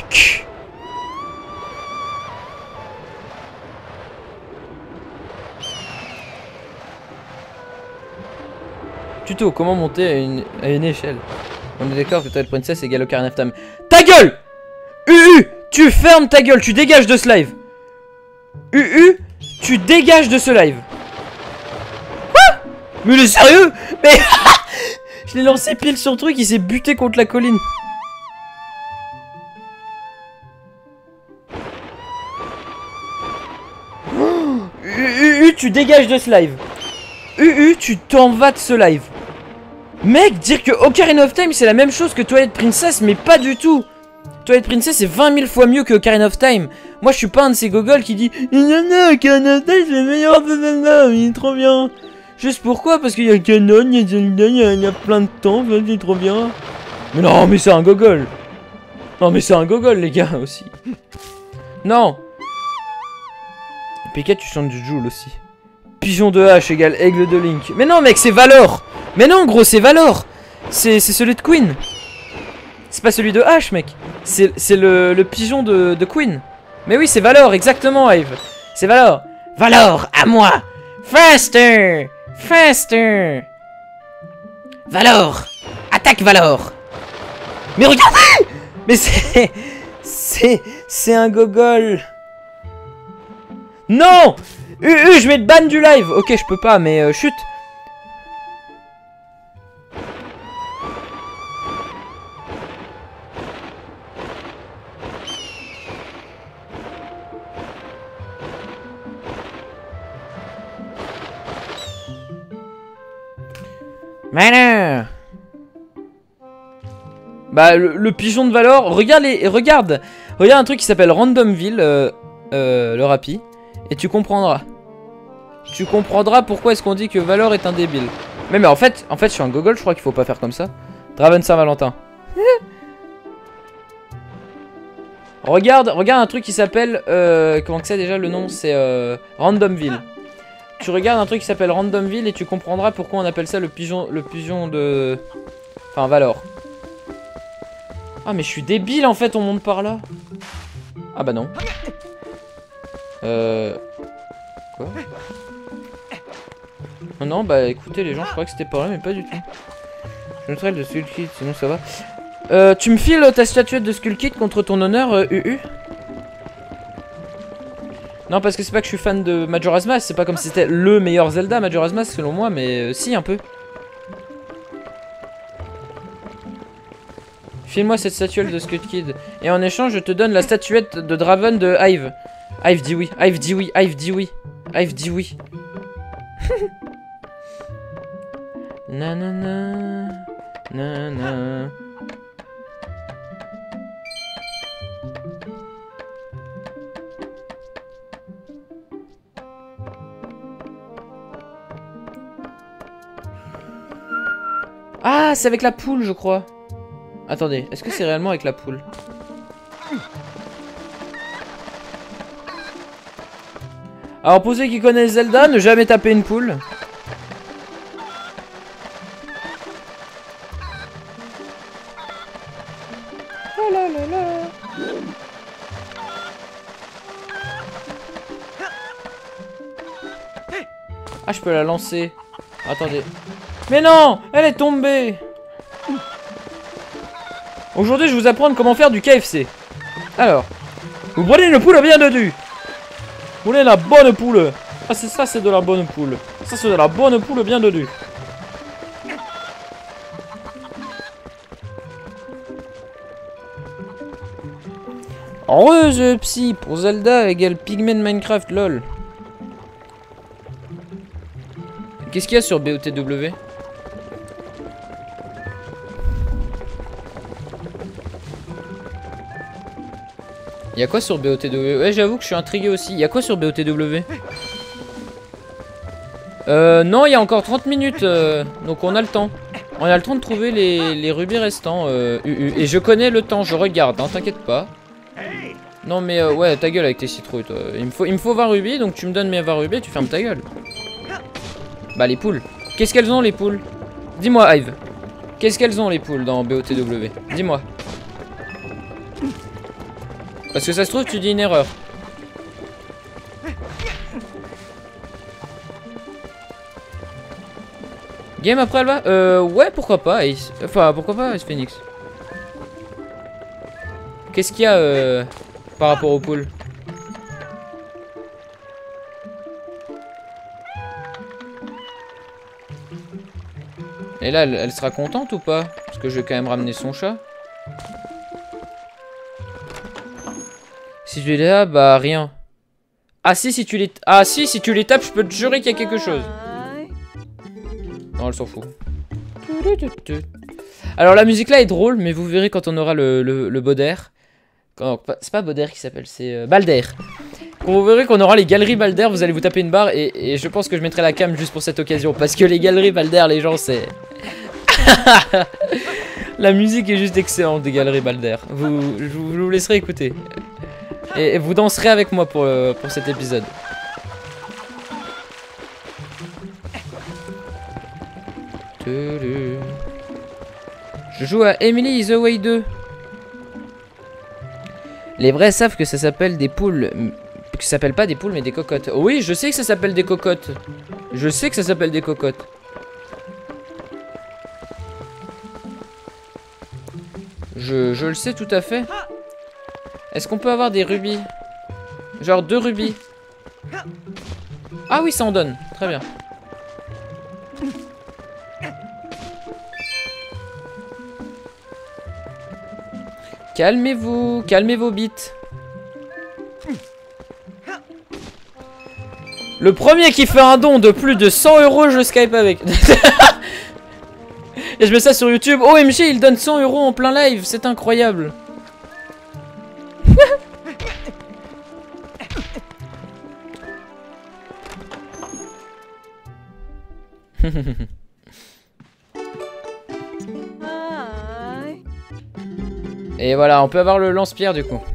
Tuto, comment monter à une, à une échelle. On est d'accord que toi, le princesse égale Ocarina of Time. Ta gueule! U U, tu fermes ta gueule, tu dégages de ce live. U U, tu dégages de ce live. Quoi? Mais il est sérieux? Mais je l'ai lancé pile sur le truc, il s'est buté contre la colline. Oh, U U, tu dégages de ce live. U U, tu t'en vas de ce live. Mec, dire que Ocarina of Time c'est la même chose que Twilight Princess, mais pas du tout. Twilight Princess c'est vingt mille fois mieux que Ocarina of Time. Moi je suis pas un de ces gogoles qui dit non non, Ocarina of Time c'est le meilleur de Zelda, il est trop bien. Juste pourquoi? Parce qu'il y a Canon, il y a Zelda, il y a, il y a plein de temps, c'est trop bien. Mais non, mais c'est un gogol. Non mais c'est un gogol les gars aussi. Non. P K tu chantes du Joule aussi. Pigeon de H égale aigle de Link. Mais non mec, c'est Valor. Mais non gros, c'est Valor. C'est celui de Queen. C'est pas celui de H mec. C'est le, le pigeon de, de Queen. Mais oui, c'est Valor, exactement Eve. C'est Valor. Valor, à moi. Faster. Faster. Valor. Attaque Valor. Mais regardez. Mais c'est... C'est... C'est un gogol. Non. U U, je vais te ban du live. Ok, je peux pas, mais euh, chut. Mais non. Bah, le, le pigeon de Valor. Regarde, les, regarde. Regarde un truc qui s'appelle Randomville, euh, euh, le Rappi. Et tu comprendras. Tu comprendras pourquoi est-ce qu'on dit que Valor est un débile. Mais mais en fait, en fait, je suis un gogol, je crois qu'il faut pas faire comme ça. Draven Saint-Valentin. regarde, regarde un truc qui s'appelle... Euh, comment que c'est déjà le nom? C'est euh, Randomville. Tu regardes un truc qui s'appelle Randomville et tu comprendras pourquoi on appelle ça le pigeon, le pigeon de... Enfin, Valor. Ah mais je suis débile en fait, on monte par là. Ah bah non. Euh... Quoi? Oh non, bah écoutez les gens, je croyais que c'était pas vrai, mais pas du tout. Je me traite de Skull Kid, sinon ça va. Euh, tu me files ta statuette de Skull Kid contre ton honneur, euh, U U? Non, parce que c'est pas que je suis fan de Majora's Mask, c'est pas comme si c'était le meilleur Zelda, Majora's Mask, selon moi, mais euh, si, un peu. File-moi cette statuette de Skull Kid. Et en échange, je te donne la statuette de Draven de Hive. Hive dit oui, Hive dit oui, Hive dit oui, Hive dit oui. Nanana, nanana. Ah, c'est avec la poule, je crois. Attendez, est-ce que c'est réellement avec la poule? Alors pour ceux qui connaissent Zelda, ne jamais taper une poule. Oh là là là. Ah, je peux la lancer. Attendez. Mais non, elle est tombée. Aujourd'hui, je vais vous apprendre comment faire du K F C. Alors, vous prenez une poule bien dedans. Vous prenez la bonne poule. Ah, c'est ça, c'est de la bonne poule. Ça, c'est de la bonne poule bien dedans. Heureuse psy pour Zelda égale Pigmen Minecraft lol. Qu'est-ce qu'il y a sur B O T W? Il y a quoi sur B O T W? Ouais, j'avoue que je suis intrigué aussi. Il y a quoi sur B O T W? Euh, non, il y a encore trente minutes. Euh, donc on a le temps. On a le temps de trouver les, les rubis restants. Euh, U U. Et je connais le temps, je regarde, hein, t'inquiète pas. Non mais euh, ouais, ta gueule avec tes citrouilles toi. Il me faut, il me faut vingt rubis, donc tu me donnes mes vingt rubis et tu fermes ta gueule. Bah les poules. Qu'est-ce qu'elles ont les poules? Dis-moi Hive. Qu'est-ce qu'elles ont les poules dans B O T W? Dis-moi. Parce que ça se trouve tu dis une erreur. Game après Alba? Euh ouais pourquoi pas Ace. Enfin pourquoi pas Ace Phoenix. Qu'est-ce qu'il y a euh, par rapport aux poules? Et là, elle, elle sera contente ou pas? Parce que je vais quand même ramener son chat. Si tu les tapes, bah rien. Ah si, si tu les... Ah si, si tu les tapes, je peux te jurer qu'il y a quelque chose. Non, elle s'en fout. Alors la musique là est drôle, mais vous verrez quand on aura le, le, le Baudère. C'est pas Baudère qui s'appelle, c'est euh, Balder. Quand vous verrez qu'on aura les galeries Balder, vous allez vous taper une barre et, et je pense que je mettrai la cam juste pour cette occasion. Parce que les galeries Balder, les gens, c'est... La musique est juste excellente des galeries Balder. Vous, je vous, je vous laisserai écouter. Et, et vous danserez avec moi pour, euh, pour cet épisode. Je joue à Emily is Away deux. Les vrais savent que ça s'appelle des poules. Que ça s'appelle pas des poules mais des cocottes. Oui, je sais que ça s'appelle des cocottes. Je sais que ça s'appelle des cocottes. Je, je le sais tout à fait. Est-ce qu'on peut avoir des rubis? Genre deux rubis. Ah oui, ça en donne. Très bien. Calmez-vous, calmez vos bites. Le premier qui fait un don de plus de cent euros, je Skype avec. Et je mets ça sur YouTube. O M G, il donne cent euros en plein live, c'est incroyable. Et voilà, on peut avoir le lance-pierre du coup.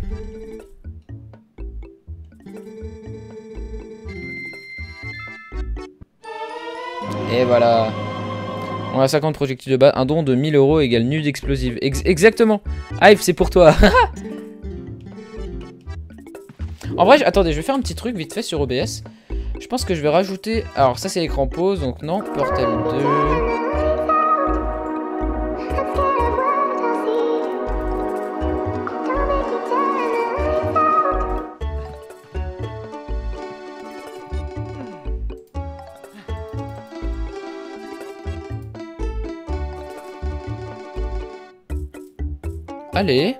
Et voilà. On a cinquante projectiles de base. Un don de mille euros égale nude explosive. Ex exactement. Hive, c'est pour toi. En vrai, je... attendez, je vais faire un petit truc vite fait sur O B S. Je pense que je vais rajouter... Alors ça c'est l'écran pause, donc non. Portal deux... Allez.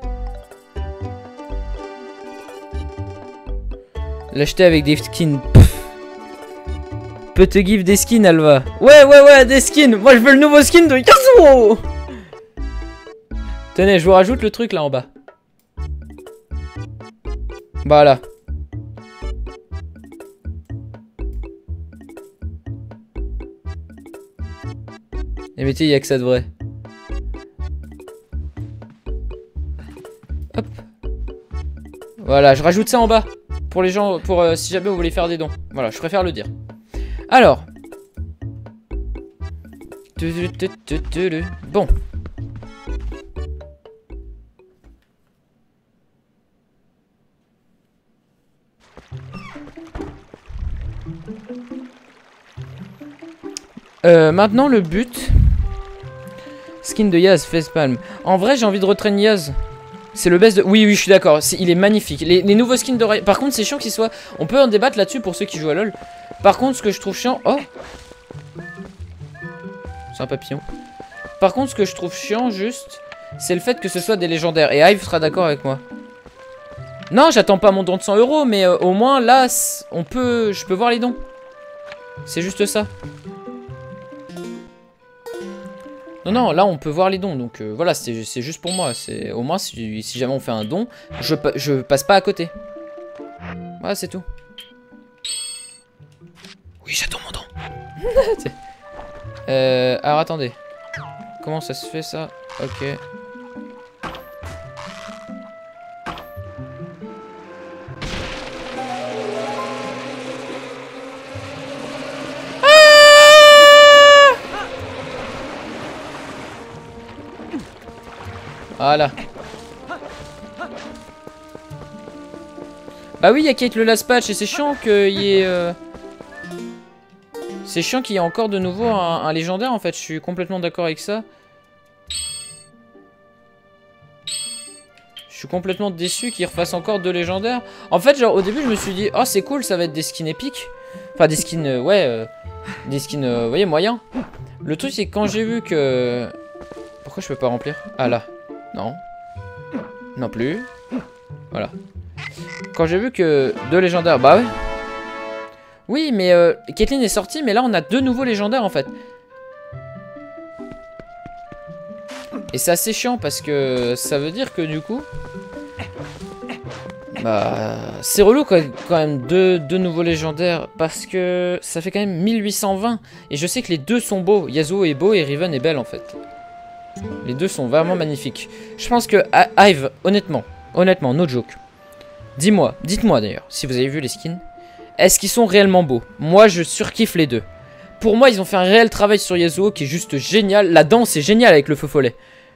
L'acheter avec des skins. Pff. Peut te give des skins, Alva. Ouais, ouais, ouais, des skins. Moi, je veux le nouveau skin de Yasuo. Tenez, je vous rajoute le truc là en bas. Voilà. Et mettez, il n'y a que ça de vrai. Hop. Voilà, je rajoute ça en bas. Pour les gens, pour euh, si jamais vous voulez faire des dons. Voilà, je préfère le dire. Alors. Bon. Euh, maintenant le but. Skin de Yaz, facepalm. En vrai j'ai envie de retrain Yaz. C'est le best de... Oui, oui, je suis d'accord. Il est magnifique. Les, les nouveaux skins de Ray... Par contre, c'est chiant qu'il soit... On peut en débattre là-dessus pour ceux qui jouent à LoL. Par contre, ce que je trouve chiant... Oh, c'est un papillon. Par contre, ce que je trouve chiant, juste... C'est le fait que ce soit des légendaires. Et Hive sera d'accord avec moi. Non, j'attends pas mon don de cent euros. Mais euh, au moins, là, on peut... Je peux voir les dons. C'est juste ça. Non, non, là on peut voir les dons, donc euh, voilà, c'est juste pour moi. C'est au moins si, si jamais on fait un don, je, je passe pas à côté. Voilà, c'est tout. Oui, j'attends mon don. euh, alors attendez. Comment ça se fait ça? Ok. Voilà. Bah oui, il y a Kate le last patch et c'est chiant qu'il y ait... Euh... C'est chiant qu'il y ait encore de nouveau un, un légendaire en fait. Je suis complètement d'accord avec ça. Je suis complètement déçu qu'ils refassent encore deux légendaires. En fait, genre au début, je me suis dit, oh c'est cool, ça va être des skins épiques. Enfin, des skins, euh, ouais, euh, des skins, euh, vous voyez, moyens. Le truc, c'est que quand j'ai vu que... Pourquoi je peux pas remplir? Ah là. Non. Non plus. Voilà. Quand j'ai vu que deux légendaires, bah ouais. Oui, mais euh, Caitlyn est sortie, mais là on a deux nouveaux légendaires en fait. Et c'est assez chiant parce que ça veut dire que du coup... Bah... C'est relou quand même deux, deux nouveaux légendaires parce que ça fait quand même mille huit cent vingt. Et je sais que les deux sont beaux. Yasuo est beau et Riven est belle en fait. Les deux sont vraiment magnifiques. Je pense que Hive, honnêtement, honnêtement, no joke. Dis-moi, dites-moi d'ailleurs, si vous avez vu les skins. Est-ce qu'ils sont réellement beaux? Moi, je surkiffe les deux. Pour moi, ils ont fait un réel travail sur Yasuo qui est juste génial. La danse est géniale avec le feu follet.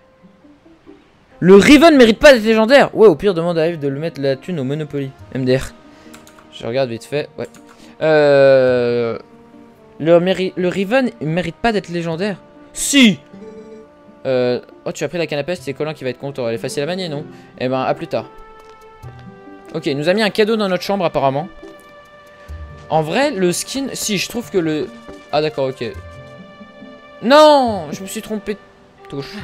Le Riven mérite pas d'être légendaire. Ouais, au pire, demande à Hive de le mettre la thune au Monopoly. M D R. Je regarde vite fait. Ouais. Euh... Le, le Riven il mérite pas d'être légendaire. Si. Euh... Oh, tu as pris la canne à pêche, c'est Colin qui va être content. Elle est facile à manier, non? Eh ben, à plus tard. Ok, il nous a mis un cadeau dans notre chambre, apparemment. En vrai, le skin... Si, je trouve que le... Ah, d'accord, ok. Non, je me suis trompé de touche.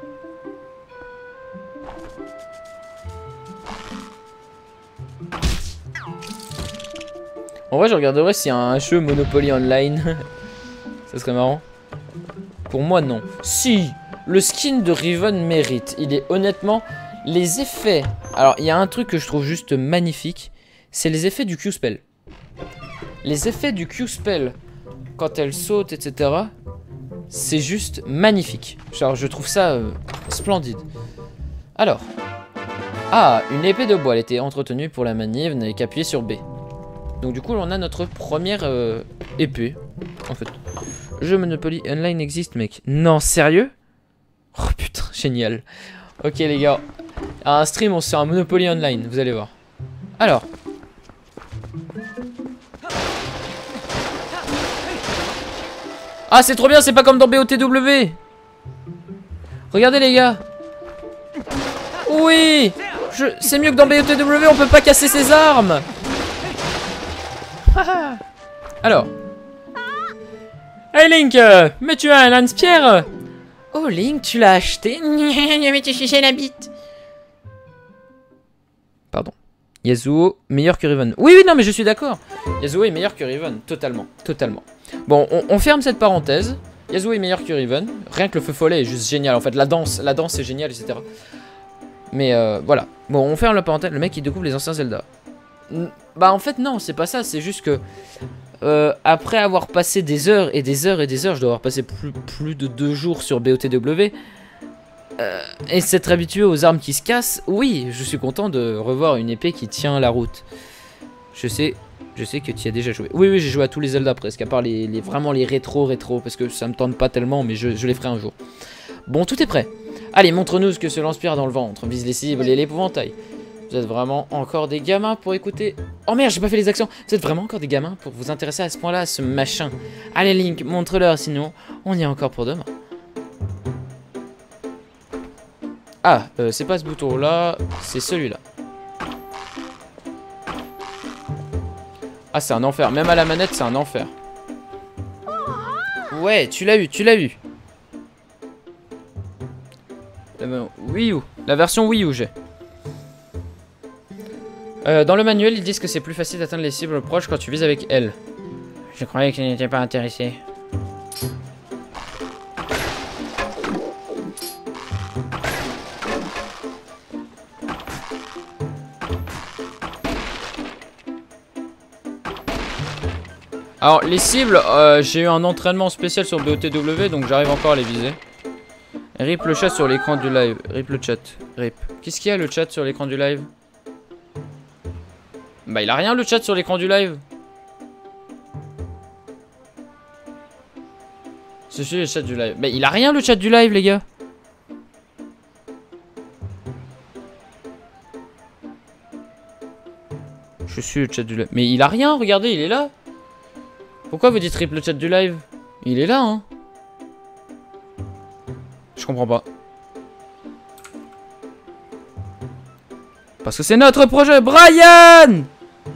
En vrai, je regarderais s'il y a un jeu Monopoly Online. Ça serait marrant. Pour moi, non. Si, le skin de Riven mérite. Il est honnêtement... Les effets... Alors, il y a un truc que je trouve juste magnifique. C'est les effets du Q-Spell. Les effets du Q-Spell, quand elle saute, et cetera. C'est juste magnifique. Genre, je trouve ça euh, splendide. Alors. Ah, une épée de bois. Elle était entretenue pour la manier. Vous n'avez qu'à appuyer sur B. Donc, du coup, on a notre première euh, épée. En fait. Jeu Monopoly Online existe, mec. Non, sérieux? Oh putain, génial. Ok, les gars. À un stream, on se fait un Monopoly Online. Vous allez voir. Alors. Ah, c'est trop bien, c'est pas comme dans B O T W. Regardez, les gars. Oui, c'est mieux que dans B O T W, on peut pas casser ses armes. Alors. Hey Link, mais tu as un lance-pierre. Oh Link, tu l'as acheté? Mais tu chichais la bite. Pardon. Yasuo, meilleur que Riven. Oui, oui, non, mais je suis d'accord. Yasuo est meilleur que Riven, totalement, totalement. Bon, on, on ferme cette parenthèse. Yasuo est meilleur que Riven. Rien que le feu follet est juste génial. En fait, la danse, la danse est géniale, et cetera. Mais euh, voilà. Bon, on ferme la parenthèse. Le mec, il découvre les anciens Zelda. Bah, en fait, non, c'est pas ça. C'est juste que euh, après avoir passé des heures et des heures et des heures, je dois avoir passé plus, plus de deux jours sur B O T W. Euh, et s'être habitué aux armes qui se cassent, oui, je suis content de revoir une épée qui tient la route. Je sais, je sais que tu y as déjà joué. Oui, oui, j'ai joué à tous les Zelda presque, à part les, les vraiment les rétro rétro, parce que ça me tente pas tellement, mais je, je les ferai un jour. Bon, tout est prêt. Allez, montre-nous ce que ce lance-pierre dans le ventre. Vise les cibles et l'épouvantail. Vous êtes vraiment encore des gamins pour écouter... Oh merde, j'ai pas fait les accents. Vous êtes vraiment encore des gamins pour vous intéresser à ce point-là, à ce machin. Allez Link, montre-leur, sinon on y est encore pour demain. Ah, euh, c'est pas ce bouton-là, c'est celui-là. Ah, c'est un enfer. Même à la manette, c'est un enfer. Ouais, tu l'as eu, tu l'as eu. La Wii U. La version Wii U, j'ai. Euh, dans le manuel, ils disent que c'est plus facile d'atteindre les cibles proches quand tu vises avec L. Je croyais que tu n'étais pas intéressé. Alors, les cibles, euh, j'ai eu un entraînement spécial sur B O T W, donc j'arrive encore à les viser. Rip le chat sur l'écran du live. Rip le chat. Rip. Qu'est-ce qu'il y a le chat sur l'écran du live? Bah, il a rien le chat sur l'écran du live. C'est le chat du live. Bah, il a rien le chat du live, les gars. dessus le chat du live. Mais il a rien, regardez, il est là. Pourquoi vous dites triple chat du live? Il est là, hein. Je comprends pas. Parce que c'est notre projet, Brian!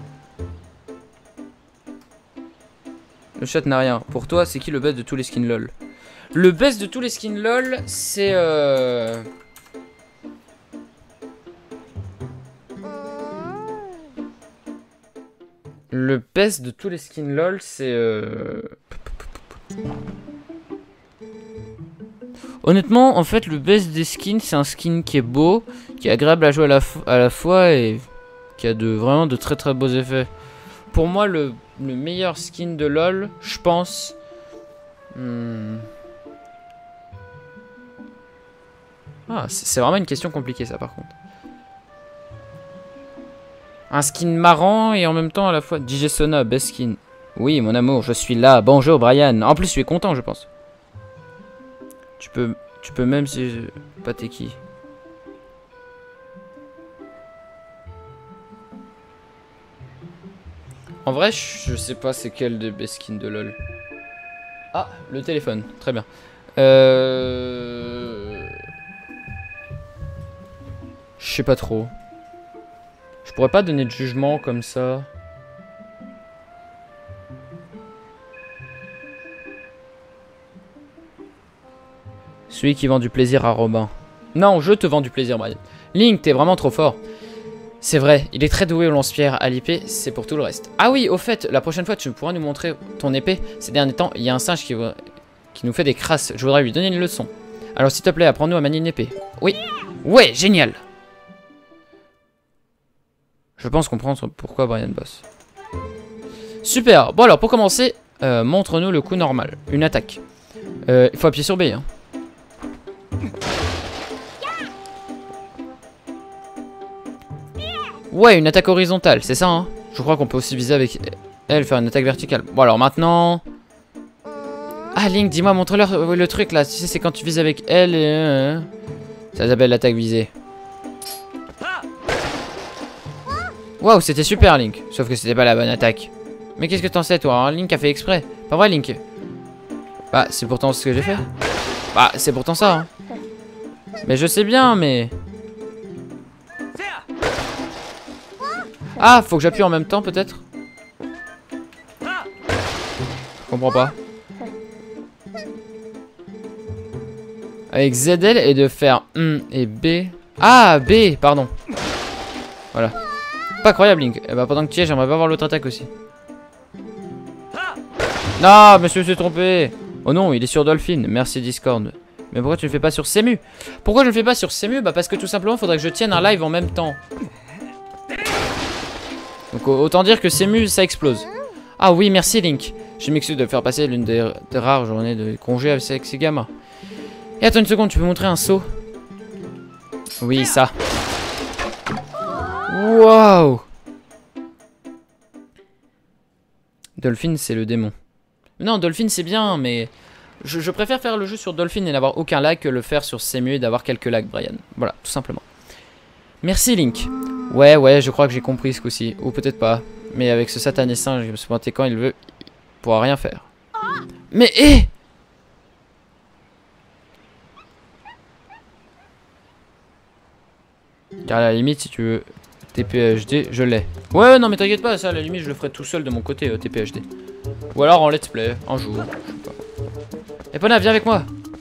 Le chat n'a rien. Pour toi, c'est qui le best de tous les skins LOL? Le best de tous les skins LOL, c'est... Euh... Le best de tous les skins LOL, c'est... Euh... Honnêtement, en fait, le best des skins, c'est un skin qui est beau, qui est agréable à jouer à la, à la fois et qui a de, vraiment de très très beaux effets. Pour moi, le, le meilleur skin de LOL, je pense... Hmm... Ah, c'est vraiment une question compliquée, ça, par contre. Un skin marrant et en même temps à la fois... D J Sona, best skin. Oui, mon amour, je suis là. Bonjour, Brian. En plus, tu es content, je pense. Tu peux... Tu peux même si... Je... Pas t'es qui. En vrai, je sais pas c'est quel des best skins de LOL. Ah, le téléphone. Très bien. Euh... Je sais pas trop. Je pourrais pas donner de jugement comme ça. Celui qui vend du plaisir à Robin. Non, je te vends du plaisir, Brian. Link, t'es vraiment trop fort. C'est vrai, il est très doué au lance-pierre à l'épée, c'est pour tout le reste. Ah oui, au fait, la prochaine fois, tu pourras nous montrer ton épée. Ces derniers temps, il y a un singe qui, qui nous fait des crasses. Je voudrais lui donner une leçon. Alors, s'il te plaît, apprends-nous à manier une épée. Oui. Ouais, génial. Je pense comprendre pourquoi Brian bosse. Super. Bon alors, pour commencer, euh, montre-nous le coup normal. Une attaque. Euh, il faut appuyer sur B. Hein. Ouais, une attaque horizontale, c'est ça, hein. Je crois qu'on peut aussi viser avec elle, faire une attaque verticale. Bon alors maintenant... Ah, Link, dis-moi, montre-leur euh, le truc, là. Tu sais, c'est quand tu vises avec elle et... Euh, ça s'appelle l'attaque visée. Waouh, c'était super, Link. Sauf que c'était pas la bonne attaque. Mais qu'est-ce que t'en sais, toi, hein? Link a fait exprès. Pas vrai, Link? Bah, c'est pourtant ce que j'ai fait. Bah, c'est pourtant ça, hein. Mais je sais bien, mais... Ah, faut que j'appuie en même temps, peut-être? Je comprends pas. Avec Z L et de faire un et B. Ah, B, pardon. Voilà. Pas incroyable, Link. Et bah, pendant que tu y es, j'aimerais pas voir l'autre attaque aussi. Non, monsieur s'est trompé. Oh non, il est sur Dolphin. Merci Discord. Mais pourquoi tu le fais pas sur Semu? Pourquoi je le fais pas sur Semu? Bah parce que tout simplement, il faudrait que je tienne un live en même temps. Donc autant dire que Semu, ça explose. Ah oui, merci Link. Je m'excuse de faire passer l'une des, des rares journées de congé avec ces gamins. Et attends une seconde, tu peux montrer un saut? Oui, ça. Waouh. Dolphin, c'est le démon. Non, Dolphin, c'est bien, mais... Je, je préfère faire le jeu sur Dolphin et n'avoir aucun lag que le faire sur Semu et d'avoir quelques lags, Brian. Voilà, tout simplement. Merci, Link. Ouais, ouais, je crois que j'ai compris ce coup-ci. Ou peut-être pas. Mais avec ce satané singe, je me suis pointé quand il veut, il pourra rien faire. Mais, hé eh Car à la limite, si tu veux T P H D, je l'ai. Ouais, non, mais t'inquiète pas, ça, à la limite, je le ferai tout seul de mon côté, euh, T P H D. Ou alors en let's play, un jour, je sais pas. Epona, viens avec moi.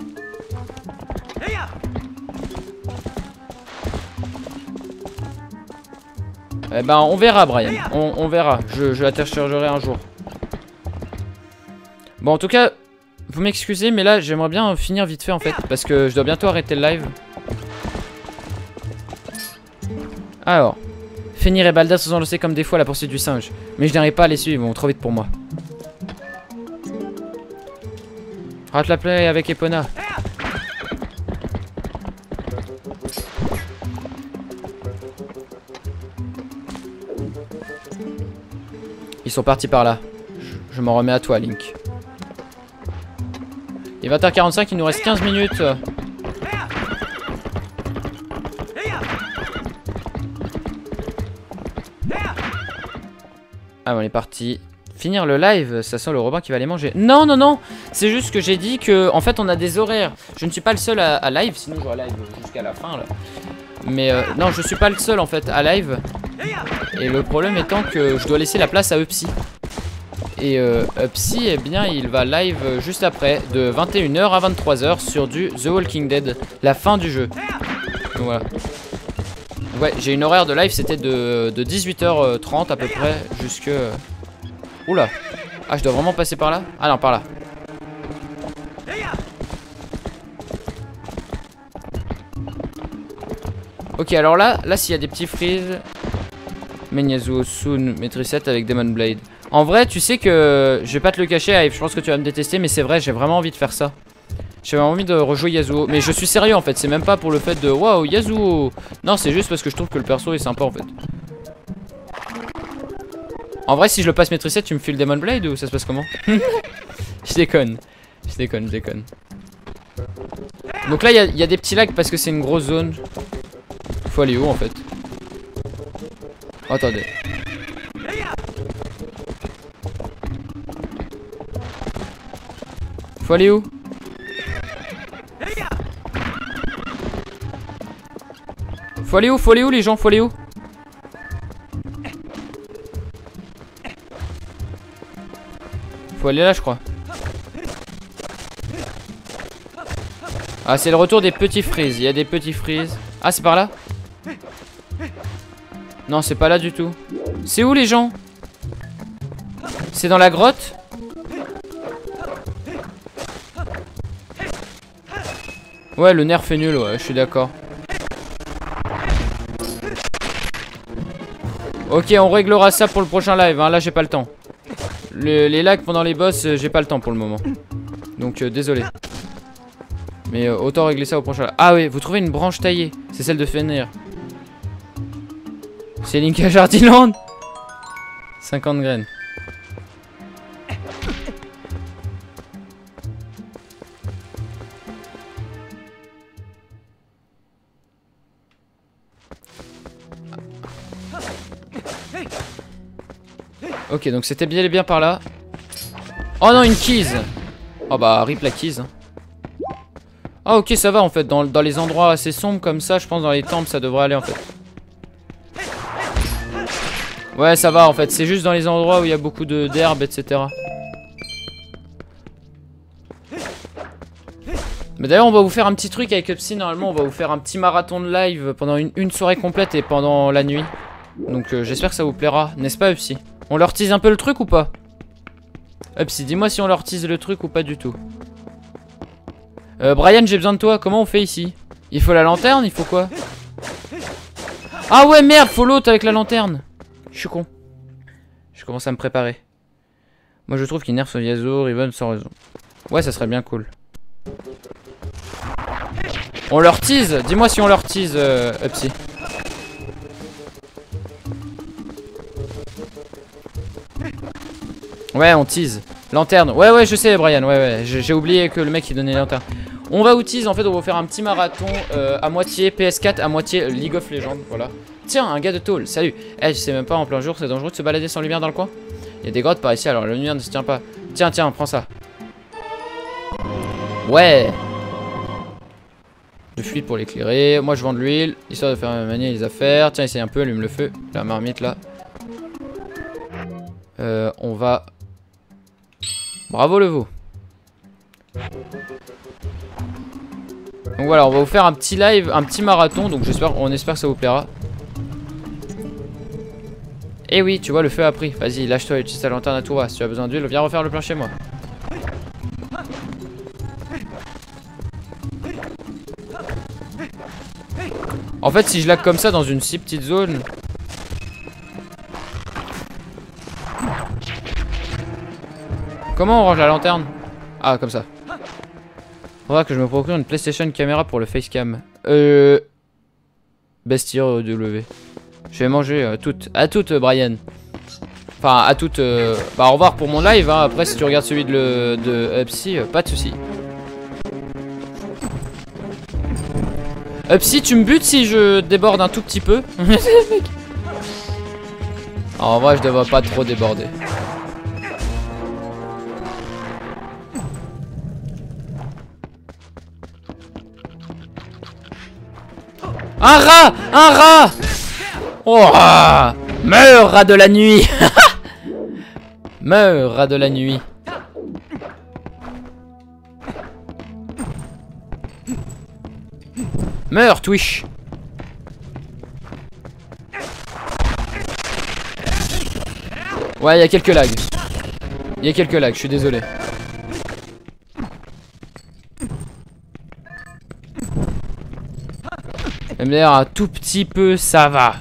Eh ben, on verra, Brian. On, on verra. Je, je la téléchargerai un jour. Bon, en tout cas, vous m'excusez, mais là, j'aimerais bien finir vite fait, en fait. Parce que je dois bientôt arrêter le live. Alors. Fenrir et Baldas se sont lancés comme des fous à la poursuite du singe. Mais je n'arrive pas à les suivre, ils vont trop vite pour moi. Rate la play avec Epona. Ils sont partis par là. Je, je m'en remets à toi, Link. Il est vingt heures quarante-cinq, il nous reste quinze minutes. Ah, on est parti. Finir le live, ça sent le Robin qui va aller manger. Non, non, non. C'est juste que j'ai dit que, en fait, on a des horaires. Je ne suis pas le seul à, à live, sinon j'aurais live jusqu'à la fin, là. Mais euh, non, je suis pas le seul, en fait, à live. Et le problème étant que je dois laisser la place à Upsi. Et euh, Upsi, eh bien, il va live juste après, de vingt et une heures à vingt-trois heures sur du The Walking Dead, la fin du jeu. Donc voilà. Ouais, j'ai une horaire de live, c'était de, de dix-huit heures trente à peu près, jusque... Oula. Ah, je dois vraiment passer par là? Ah non, par là. Ok, alors là, là s'il y a des petits freeze... Menyazuo Soon, Maîtrise sept avec Demon Blade. En vrai, tu sais que... Je vais pas te le cacher, Aïe, je pense que tu vas me détester, mais c'est vrai, j'ai vraiment envie de faire ça. J'ai envie de rejouer Yasuo. Mais je suis sérieux en fait, c'est même pas pour le fait de... Waouh, Yasuo. Non, c'est juste parce que je trouve que le perso est sympa en fait. En vrai, si je le passe Maîtrise sept, tu me files Demon Blade ou ça se passe comment? Je déconne. Je déconne, je déconne. Donc là, il y, y a des petits lags parce que c'est une grosse zone. Faut aller où en fait? Oh, attendez. Faut aller où? Faut aller où? Faut aller où les gens? Faut aller où? Faut aller là je crois. Ah c'est le retour des petits freeze. Il y a des petits freeze. Ah c'est par là? Non c'est pas là du tout. C'est où les gens? C'est dans la grotte? Ouais le nerf est nul, ouais je suis d'accord. Ok on réglera ça pour le prochain live hein. Là j'ai pas le temps. Le, les lags pendant les boss, euh, j'ai pas le temps pour le moment. Donc euh, désolé. Mais euh, autant régler ça au prochain. Ah oui, vous trouvez une branche taillée. C'est celle de Fenrir. C'est Link à Jardiland. cinquante graines. Ok, donc c'était bien et bien par là. Oh non, une keys. Oh bah, rip la keys. Ah ok, ça va en fait. Dans, dans les endroits assez sombres comme ça, je pense dans les temples, ça devrait aller en fait. Ouais, ça va en fait. C'est juste dans les endroits où il y a beaucoup d'herbes, et cetera. Mais d'ailleurs, on va vous faire un petit truc avec Upsi. Normalement, on va vous faire un petit marathon de live pendant une, une soirée complète et pendant la nuit. Donc euh, j'espère que ça vous plaira. N'est-ce pas Upsi? On leur tease un peu le truc ou pas? Upsi, dis-moi si on leur tease le truc ou pas du tout. Euh, Brian, j'ai besoin de toi. Comment on fait ici? Il faut la lanterne? Il faut quoi? Ah ouais, merde, faut l'autre avec la lanterne. Je suis con. Je commence à me préparer. Moi, je trouve qu'il nerf sur Yasuo, Riven sans raison. Ouais, ça serait bien cool. On leur tease? Dis-moi si on leur tease, euh, Upsi. Ouais, on tease. Lanterne. Ouais, ouais, je sais, Brian. Ouais, ouais. J'ai oublié que le mec il donnait lanterne. On va tease. En fait, on va faire un petit marathon euh, à moitié P S quatre, à moitié League of Legends. Voilà. Tiens, un gars de tôle. Salut. Eh, je sais même pas en plein jour, c'est dangereux de se balader sans lumière dans le coin. Il y a des grottes par ici, alors la lumière ne se tient pas. Tiens, tiens, prends ça. Ouais. De fluide pour l'éclairer. Moi, je vends de l'huile, histoire de faire manier les affaires. Tiens, essaye un peu, allume le feu. La marmite là. Euh, on va. Bravo le veau. Donc voilà, on va vous faire un petit live, un petit marathon. Donc j'espère, on espère que ça vous plaira. Et oui, tu vois, le feu a pris. Vas-y, lâche-toi, utilise ta lanterne à tout va. Si tu as besoin d'huile, viens refaire le plein chez moi. En fait, si je lag comme ça dans une si petite zone. Comment on range la lanterne? Ah, comme ça. Faudra que je me procure une PlayStation caméra pour le facecam. Euh... Bestiaire W. Je vais manger euh, toutes. À toutes, euh, Brian. Enfin, à toutes. Euh... Bah, au revoir pour mon live. Hein. Après, si tu regardes celui de, le... de Upsi, euh, pas de soucis. Upsi, tu me butes si je déborde un tout petit peu. Alors, en vrai, je devrais pas trop déborder. Un rat! Un rat! Oh! Meurs, rat de la nuit! Meurs, rat de la nuit. Meurs, Twitch. Ouais, il y a quelques lags. Il y a quelques lags, je suis désolé. M D R un tout petit peu, ça va.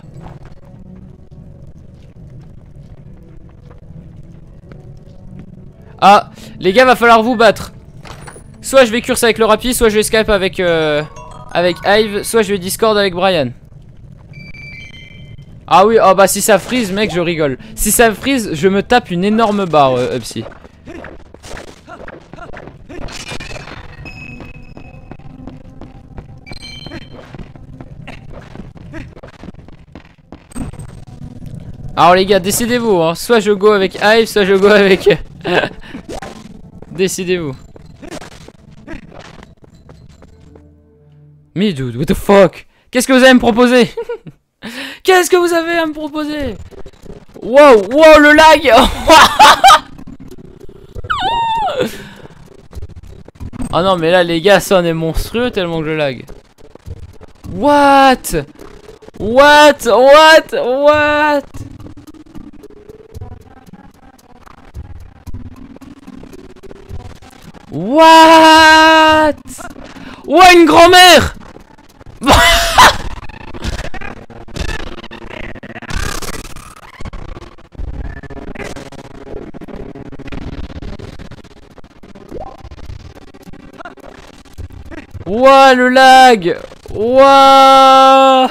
Ah, les gars, va falloir vous battre. Soit je vais curse avec le rapide, soit je vais Skype avec euh, avec Hive, soit je vais Discord avec Brian. Ah oui, oh bah si ça freeze, mec, je rigole. Si ça freeze, je me tape une énorme barre, euh, Upsy. Alors les gars, décidez-vous, hein. Soit je go avec Hive, soit je go avec... Décidez-vous. Mais dude, what the fuck? Qu'est-ce que vous allez me proposer? Qu'est-ce que vous avez à me proposer? Wow, wow, le lag. Ah non, mais là les gars, ça en est monstrueux tellement que je lag. What? What? What? What? What? Ouah, une grand-mère. Ouah, le lag. Ouah.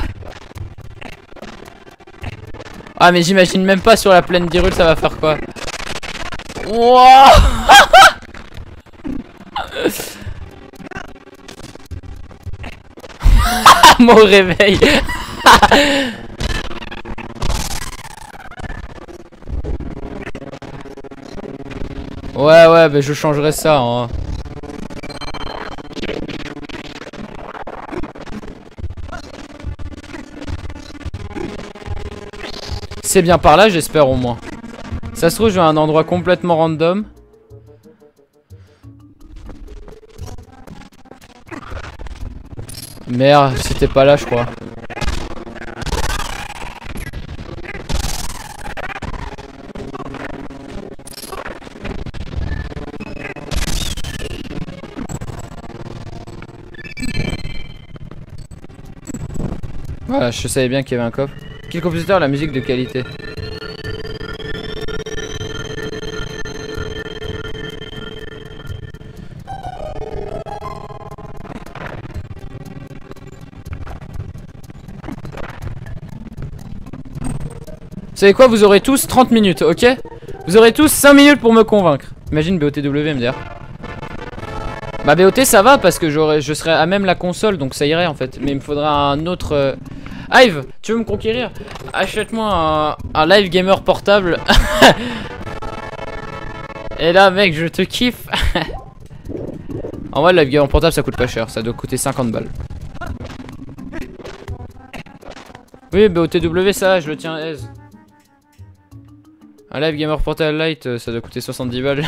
Ah mais j'imagine même pas sur la plaine d'Hyrule ça va faire quoi. Ouah. Mon réveil. Ouais ouais bah je changerai ça hein. C'est bien par là j'espère au moins. Ça se trouve je vais à un endroit complètement random. Merde, c'était pas là je crois. Voilà, je savais bien qu'il y avait un coffre. Quel compositeur a la musique de qualité? Vous savez quoi, vous aurez tous trente minutes, ok? Vous aurez tous cinq minutes pour me convaincre. Imagine B O T W M D R. Bah B O T ça va parce que je serai à même la console donc ça irait en fait. Mais il me faudra un autre... Euh... Hive, tu veux me conquérir? Achète-moi un, un live gamer portable. Et là mec je te kiffe. En vrai le live gamer portable ça coûte pas cher. Ça doit coûter cinquante balles. Oui B O T W ça je le tiens aise. Un live gamer portable light ça doit coûter soixante-dix balles.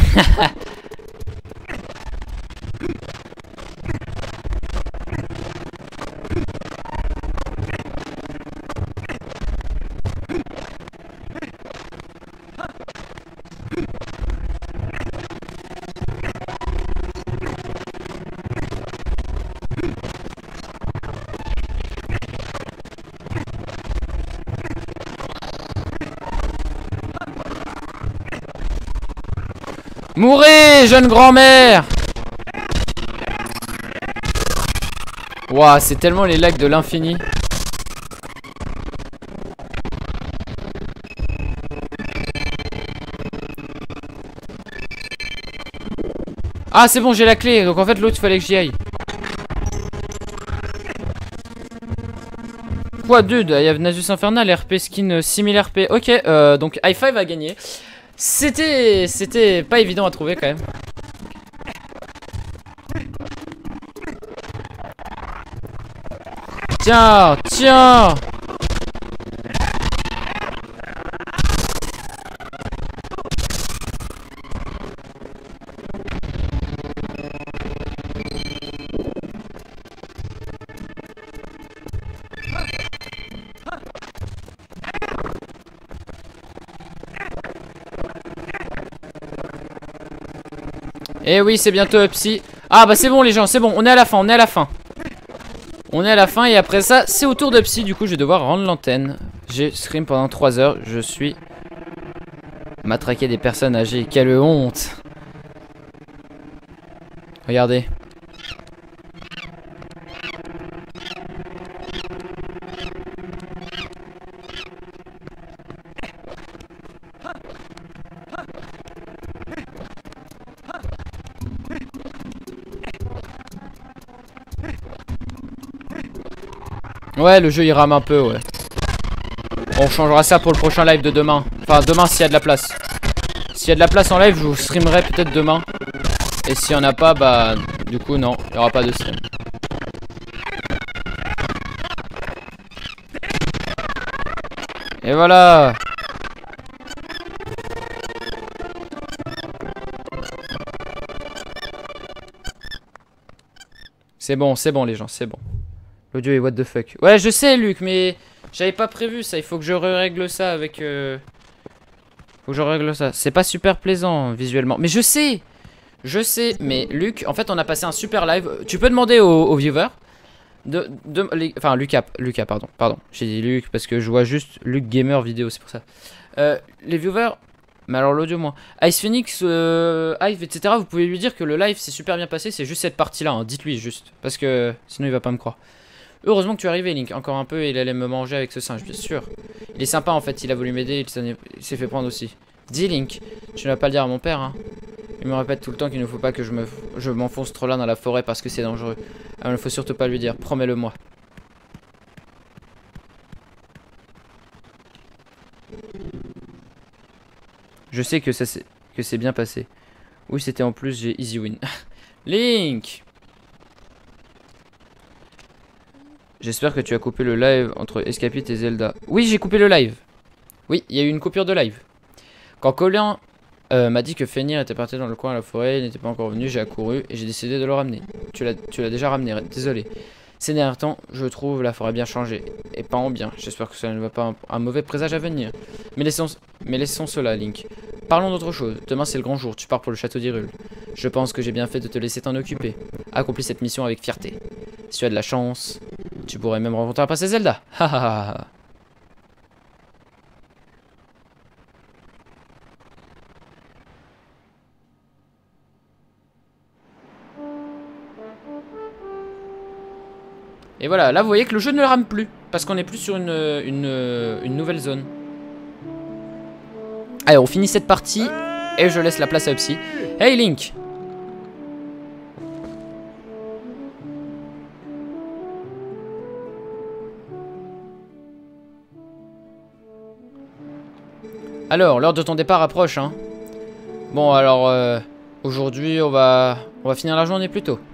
Mourez, jeune grand-mère. Ouah, c'est tellement les lags de l'infini. Ah, c'est bon, j'ai la clé. Donc en fait, l'autre, il fallait que j'y aille. Quoi, dude, il y a Nasus Infernal, R P skin six mille R P. Ok, euh, donc High Five a gagné. C'était c'était pas évident à trouver quand même. Tiens, tiens. Eh oui, c'est bientôt Upsi. Ah bah c'est bon les gens, c'est bon, on est à la fin, on est à la fin. On est à la fin et après ça, c'est au tour d'Upsi. Du coup, je vais devoir rendre l'antenne. J'ai stream pendant trois heures, je suis matraqué des personnes âgées. Quelle honte. Regardez. Ouais, le jeu il rame un peu, ouais. On changera ça pour le prochain live de demain. Enfin, demain s'il y a de la place. S'il y a de la place en live, je vous streamerai peut-être demain. Et s'il n'y en a pas, bah, du coup, non, il n'y aura pas de stream. Et voilà. C'est bon, c'est bon les gens, c'est bon. L'audio est what the fuck. Ouais, je sais, Luc, mais j'avais pas prévu ça. Il faut que je règle ça avec... Euh... Faut que je règle ça. C'est pas super plaisant visuellement. Mais je sais. Je sais. Mais Luc, en fait, on a passé un super live. Tu peux demander aux, aux viewers. De, de, les, enfin, Lucas, Lucas, pardon. Pardon. J'ai dit Luc parce que je vois juste Luc Gamer vidéo, c'est pour ça. Euh, les viewers... Mais alors l'audio moins. Ice Phoenix, euh, Hive, et cetera. Vous pouvez lui dire que le live s'est super bien passé. C'est juste cette partie-là. Hein. Dites-lui juste. Parce que sinon il va pas me croire. Heureusement que tu es arrivé, Link. Encore un peu et il allait me manger avec ce singe, bien sûr. Il est sympa en fait, il a voulu m'aider, il s'est fait prendre aussi. Dis, Link, tu ne vas pas le dire à mon père, hein. Il me répète tout le temps qu'il ne faut pas que je me, je m'enfonce trop là dans la forêt parce que c'est dangereux. Alors il ne faut surtout pas lui dire, promets-le-moi. Je sais que ça que c'est bien passé. Oui, c'était en plus, j'ai easy win. Link! J'espère que tu as coupé le live entre Escapiste et Zelda. Oui, j'ai coupé le live. Oui, il y a eu une coupure de live. Quand Colin euh, m'a dit que Fenrir était parti dans le coin à la forêt, il n'était pas encore venu, j'ai accouru et j'ai décidé de le ramener. Tu l'as déjà ramené, désolé. Ces derniers temps, je trouve la forêt bien changée. Et pas en bien. J'espère que cela ne va pas un, un mauvais présage à venir. Mais laissons, mais laissons cela, Link. Parlons d'autre chose. Demain, c'est le grand jour. Tu pars pour le château d'Hyrule. Je pense que j'ai bien fait de te laisser t'en occuper. Accomplis cette mission avec fierté. Si tu as de la chance, tu pourrais même rencontrer la princesse Zelda. Ha. Et voilà, là vous voyez que le jeu ne le rame plus. Parce qu'on est plus sur une, une, une nouvelle zone. Allez, on finit cette partie. Et je laisse la place à Upsi. Hey Link! Alors, l'heure de ton départ approche, hein. Bon, alors, euh, aujourd'hui, on va, on va finir la journée plus tôt.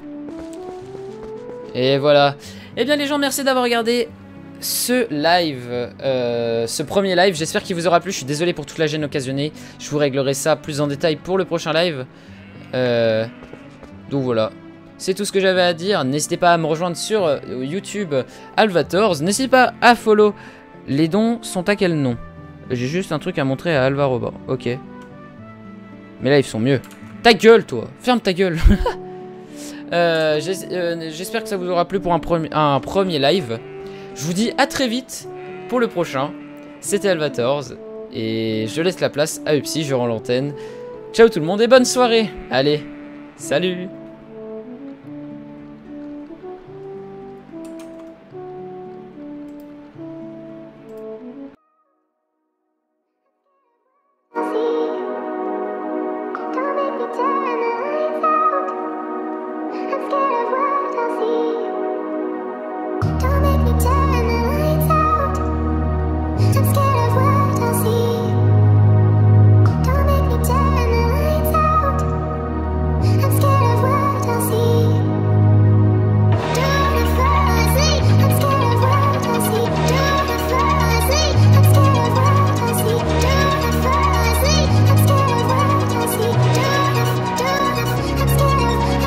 Et voilà. Eh bien, les gens, merci d'avoir regardé ce live, euh, ce premier live. J'espère qu'il vous aura plu. Je suis désolé pour toute la gêne occasionnée. Je vous réglerai ça plus en détail pour le prochain live. Euh, donc voilà. C'est tout ce que j'avais à dire. N'hésitez pas à me rejoindre sur euh, YouTube Alvators. N'hésitez pas à follow. Les dons sont à quel nom? J'ai juste un truc à montrer à Alvaroba. Ok. Mais là, ils sont mieux. Ta gueule, toi. Ferme ta gueule. euh, J'espère euh, que ça vous aura plu pour un, premi un premier live. Je vous dis à très vite pour le prochain. C'était Alvators. Et je laisse la place à Upsi. Je rends l'antenne. Ciao tout le monde et bonne soirée. Allez, salut.